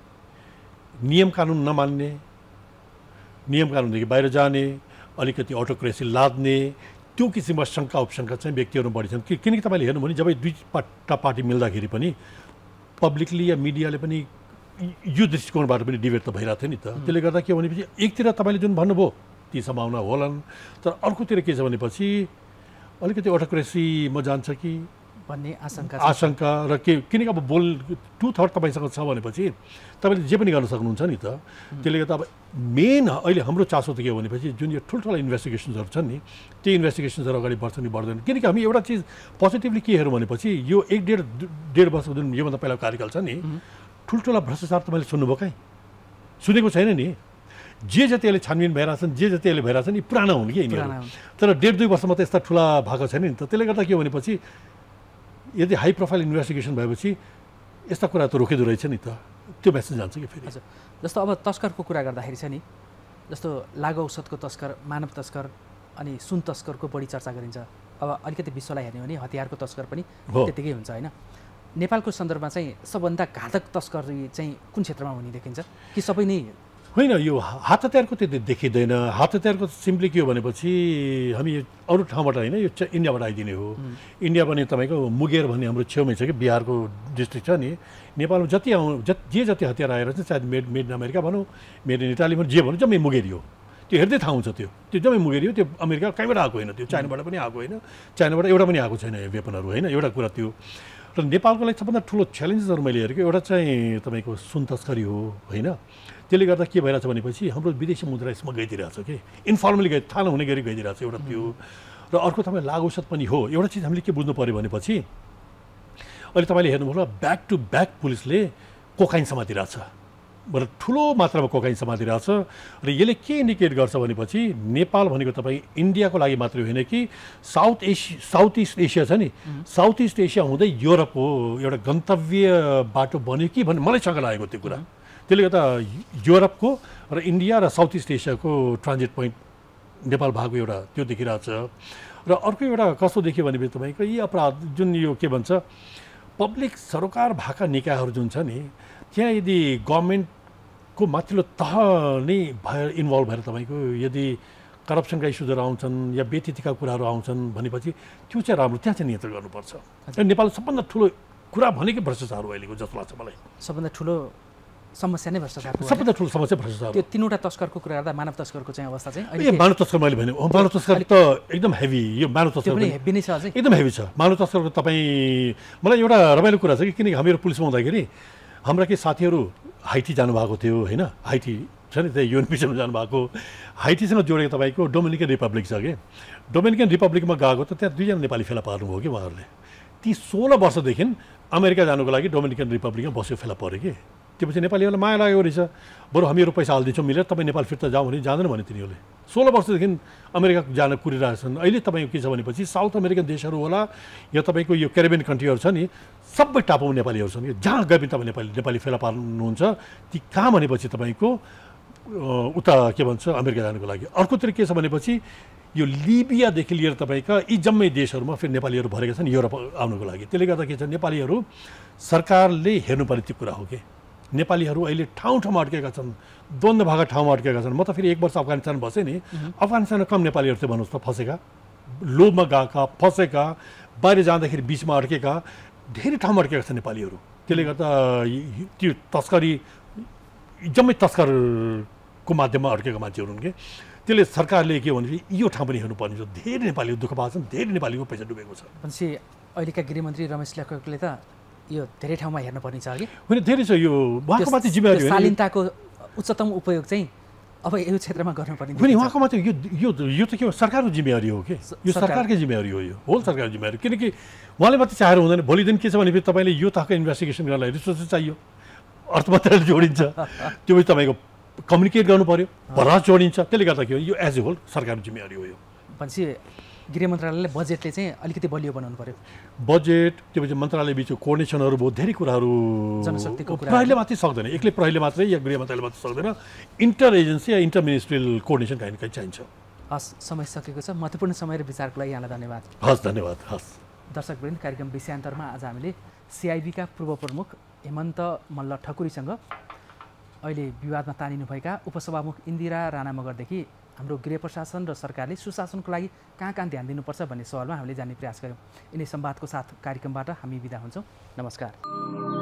नियम कानुन नमान्ने, नियम कानुनदेखि बाहिर जाने, अलिकति अटोक्रेसी लाद्ने, त्यो किसिमका शङ्का उपशङ्का चाहिँ व्यक्तिहरू बढी छन्। किनकि तपाईँले हेर्नु भने जब दुईवटा पार्टी मिल्दाखेरि पनि पब्लिकली या मिडियाले पनि यो दृष्टिकोणबाट पनि डिबेट त भइरहेको थियो नि त। त्यसले गर्दा के भनेपछि एकतिर तपाईँले जुन भन्नुभयो ती सम्भावना होलान्, तर अर्कोतिर के छ भनेपछि अलिकति अटोक्रेसीमा जान्छ कि भन्ने आशंका आशंका र के, किनकि अब बोल टु थर्ड तपाईँसँग छ भनेपछि तपाईँले जे पनि गर्न सक्नुहुन्छ नि त। त्यसले गर्दा अब मेन अहिले हाम्रो चासो त के हो भनेपछि जुन यो ठुल्ठुला इन्भेस्टिगेसन्सहरू छन् नि त्यो इन्भेस्टिगेसन्सहरू अगाडि बढ्छन् कि बढ्दैन। किनकि हामी एउटा चिज पोजिटिभली के हेरौँ भनेपछि यो एक डेढ डेढ वर्षको जुन योभन्दा पहिला कार्यकाल छ नि ठुल्ठुला भ्रष्टाचार तपाईँले सुन्नुभयो कहीँ? सुनेको छैन नि। जे जति अहिले छानबिन भइरहेछन्, जे जति अहिले भइरहेछन् यी पुराना हुन् कि यिनीहरू, तर डेढ दुई वर्षमा त यस्ता ठुला भएको छैन नि त। त्यसले गर्दा के हो भनेपछि यदि हाई प्रोफाइल इन्भेस्टिगेसन भएपछि यस्ता कुरा त रोकिँदो रहेछ नि त, त्यो मेसेज जान्छ कि फेरि। हजुर, जस्तो अब तस्करको कुरा गर्दाखेरि छ नि, जस्तो लागु औषधको तस्कर, मानव तस्कर अनि सुन तस्करको बढी चर्चा गरिन्छ। अब अलिकति विश्वलाई हेर्ने भने हतियारको तस्कर पनि त्यतिकै हुन्छ होइन। नेपालको सन्दर्भमा चाहिँ सबभन्दा घातक तस्करी चाहिँ कुन क्षेत्रमा हुने देखिन्छ कि सबै नै होइन? यो हात हतियारको त्यति देखिँदैन। हात हतियारको सिम्पली के हो भनेपछि हामी अरू ठाउँबाट होइन, यो इन्डियाबाट आइदिने हो। इन्डिया पनि तपाईँको मुगेर भन्ने हाम्रो छेउमै छ कि, बिहारको डिस्ट्रिक्ट छ नि। नेपालमा जति आउँ जति जे जति हतियार आएर चाहिँ चाहे मेड मेड इन अमेरिका भनौँ, मेड इन इटाली भनौँ, जे भनौँ जम्मै मुगेरी हो। त्यो हेर्दै थाहा हुन्छ त्यो त्यो जम्मै मुगेरी हो। त्यो अमेरिका कहीँबाट आएको होइन, त्यो चाइनाबाट पनि आएको होइन, चाइनाबाट एउटा पनि आएको छैन वेपनहरू होइन। एउटा कुरा त्यो। र नेपालको लागि सबभन्दा ठुलो च्यालेन्जेसहरू मैले हेरेको एउटा चाहिँ तपाईँको सुन तस्करी हो होइन। त्यसले गर्दा के भइरहेछ भनेपछि हाम्रो विदेशी मुद्रा यसमा गइदिरहेछ कि, इन्फर्मली गइ थाहा नहुने गरी गइदिरहेछ एउटा त्यो। र अर्को तपाईँ लागु औषध पनि हो। एउटा चिज हामीले के बुझ्नु पऱ्यो भनेपछि अहिले तपाईँले हेर्नुभयो ब्याक टु ब्याक पुलिसले कोकाइन समातिरहेछ, मतलब ठुलो मात्रामा कोकाइन समातिरहेछ। र यसले के इन्डिकेट गर्छ भनेपछि नेपाल भनेको तपाईँ इन्डियाको लागि मात्रै होइन कि south Asia south east Asia छ नि, साउथ इस्ट एसिया हुँदै युरोपको एउटा गन्तव्य बाटो बन्यो कि भन्ने मलाई शङ्का लागेको त्यो कुरा। त्यसले गर्दा युरोपको र इन्डिया र साउथ इस्ट एसियाको ट्रान्जिट पोइन्ट नेपाल भएको एउटा त्यो देखिरहेछ। र अर्को एउटा कस्तो देखियो भनेपछि तपाईँको यी अपराध जुन यो के भन्छ पब्लिक सरोकार भएका निकायहरू जुन छ नि, त्यहाँ यदि गभर्मेन्टको माथिल्लो तह नै भएर इन्भल्भ भएर तपाईँको यदि करप्सनका इस्युजहरू आउँछन् या बेतिथिका कुराहरू आउँछन् भनेपछि त्यो चाहिँ राम्रो, त्यहाँ चाहिँ नियन्त्रण गर्नुपर्छ। र नेपालको सबभन्दा ठुलो कुरा भनेकै भ्रष्टाचार हो अहिलेको जस्तो लाग्छ मलाई। सबभन्दा ठुलो समस्या नै भ्रष्टाचार, सबभन्दा ठुलो समस्या भ्रष्टाचार। त्यो तिनवटा तस्करको कुरा गर्दा मानव तस्करको चाहिँ अवस्था चाहिँ ए मानव तस्कर मैले भने मानव तस्कर त एकदम हेभी। यो मानव तस्कर पनि हेभी नै छ, अझै एकदम हेभी छ मानव तस्करको। तपाईँ मलाई एउटा रमाइलो कुरा छ कि किनकि हामीहरू पुलिसमा हुँदाखेरि हाम्रा केही साथीहरू हाइटी जानुभएको थियो होइन, हाइटी छ नि त्यहाँ युएनपीसँग जानुभएको। हाइटीसँग जोडेको तपाईँको डोमिनिकन रिपब्लिक छ कि, डोमिनिकन रिपब्लिकमा गएको त त्यहाँ दुईजना नेपाली फेला पार्नुभयो कि उहाँहरूले। ती सोह्र वर्षदेखि अमेरिका जानुको लागि डोमिनिकन रिपब्लिकमा बस्यो फेला पऱ्यो कि। त्यो पछि नेपालीहरूलाई माया लागेको रहेछ, बरु हामीहरू पैसा हालिदिन्छौँ मिलेर तपाईँ नेपाल फिर्ता जाउँ भने जाँदैन भने तिनीहरूले सोह्र वर्षदेखि अमेरिका जान कुरिरहेछन्। अहिले तपाईँको के छ भनेपछि साउथ अमेरिकन देशहरू होला या तपाईँको यो क्यारिबियन कन्ट्रीहरू छ नि, सबै टापुमा नेपालीहरू छन् कि, जहाँ गए पनि तपाईँ नेपाली नेपाली फेला पार्नुहुन्छ। ती कहाँ भनेपछि तपाईँको उता के भन्छ अमेरिका जानुको लागि। अर्कोतिर के छ भनेपछि यो लिबियादेखि लिएर तपाईँका यी जम्मै देशहरूमा फेरि नेपालीहरू भरेका छन् युरोप आउनुको लागि। त्यसले गर्दा के छ नेपालीहरू सरकारले हेर्नुपर्ने त्यो कुरा हो कि नेपालीहरू अहिले ठाउँ ठाउँमा अड्केका छन्, द्वन्द्व भएका ठाउँमा अड्केका छन्। म त फेरि एक वर्ष अफगानिस्तान बसेँ नि, अफगानिस्तानमा कम नेपालीहरू चाहिँ भन्नुहोस् त फँसेका, लोभमा गएका, फँसेका, बाहिर जाँदाखेरि बिचमा अड्केका धेरै ठाउँमा अड्केका छन् नेपालीहरू। त्यसले गर्दा त्यो तस्करी जम्मै तस्करको माध्यममा अड्केका मान्छेहरू हुन् कि त्यसले सरकारले के भने यो ठाउँ पनि हेर्नुपर्ने छ। धेरै नेपालीहरू दुःख पाएको छन्, धेरै नेपालीको पैसा डुबेको छ। भनेपछि अहिलेका गृहमन्त्री रमेश लेखकले त यो धेरै ठाउँमा हेर्नुपर्ने छ कि होइन, धेरै छ यो उहाँको मात्रै जिम्मेवारी हो। शालीनताको उच्चतम उपयोग चाहिँ अब यो क्षेत्रमा गर्नुपर्ने होइन, उहाँको मात्रै यो यो यो त के हो सरकारको जिम्मेवारी हो कि यो सरकारकै जिम्मेवारी हो, यो होल सरकारको जिम्मेवारी। किनकि उहाँले मात्रै चाहेर हुँदैन। भोलि दिन के छ भने तपाईँले यो तहको इन्भेस्टिगेसन गर्नलाई रिसोर्सेस चाहियो, अर्थ मन्त्रालय जोडिन्छ, त्यो पनि तपाईँको कम्युनिकेट गर्नु पऱ्यो, भरस जोडिन्छ। त्यसले गर्दा के हो यो एज ए होल सरकारको जिम्मेवारी हो। यो भनेपछि गृह मन्त्रालयले बजेटले चाहिँ अलिकति बलियो बनाउनु पर्यो। बजेट त्यो पछि मन्त्रालय बिचको कोर्डिनेसनहरू बहुत धेरै कुराहरू जनशक्तिको कुरा प्रहरीले मात्रै सक्दैन, एक्लै प्रहरीले मात्रै या गृह मन्त्रालयले मात्रै सक्दैन। इन्टर एजेन्सी या इन्टर मिनिस्ट्रियल कोर्डिनेसन काहीँ न काहीँ चाहिन्छ। हस्, समय सकेको छ। महत्त्वपूर्ण समय र विचारको लागि यहाँलाई धन्यवाद। हस्, धन्यवाद। हस्, दर्शकवृन्द, कार्यक्रम विषयान्तरमा आज हामीले सिआइबीका पूर्व प्रमुख हेमन्त मल्ल ठकुरीसँग अहिले विवादमा तानिनुभएका उपसभामुख इन्दिरा राणा मगरदेखि हाम्रो गृह प्रशासन र सरकारले सुशासनको लागि कहाँ कहाँ ध्यान दिनुपर्छ भन्ने सवालमा हामीले जान्ने प्रयास गऱ्यौँ। यिनै संवादको साथ कार्यक्रमबाट हामी बिदा हुन्छौँ। नमस्कार।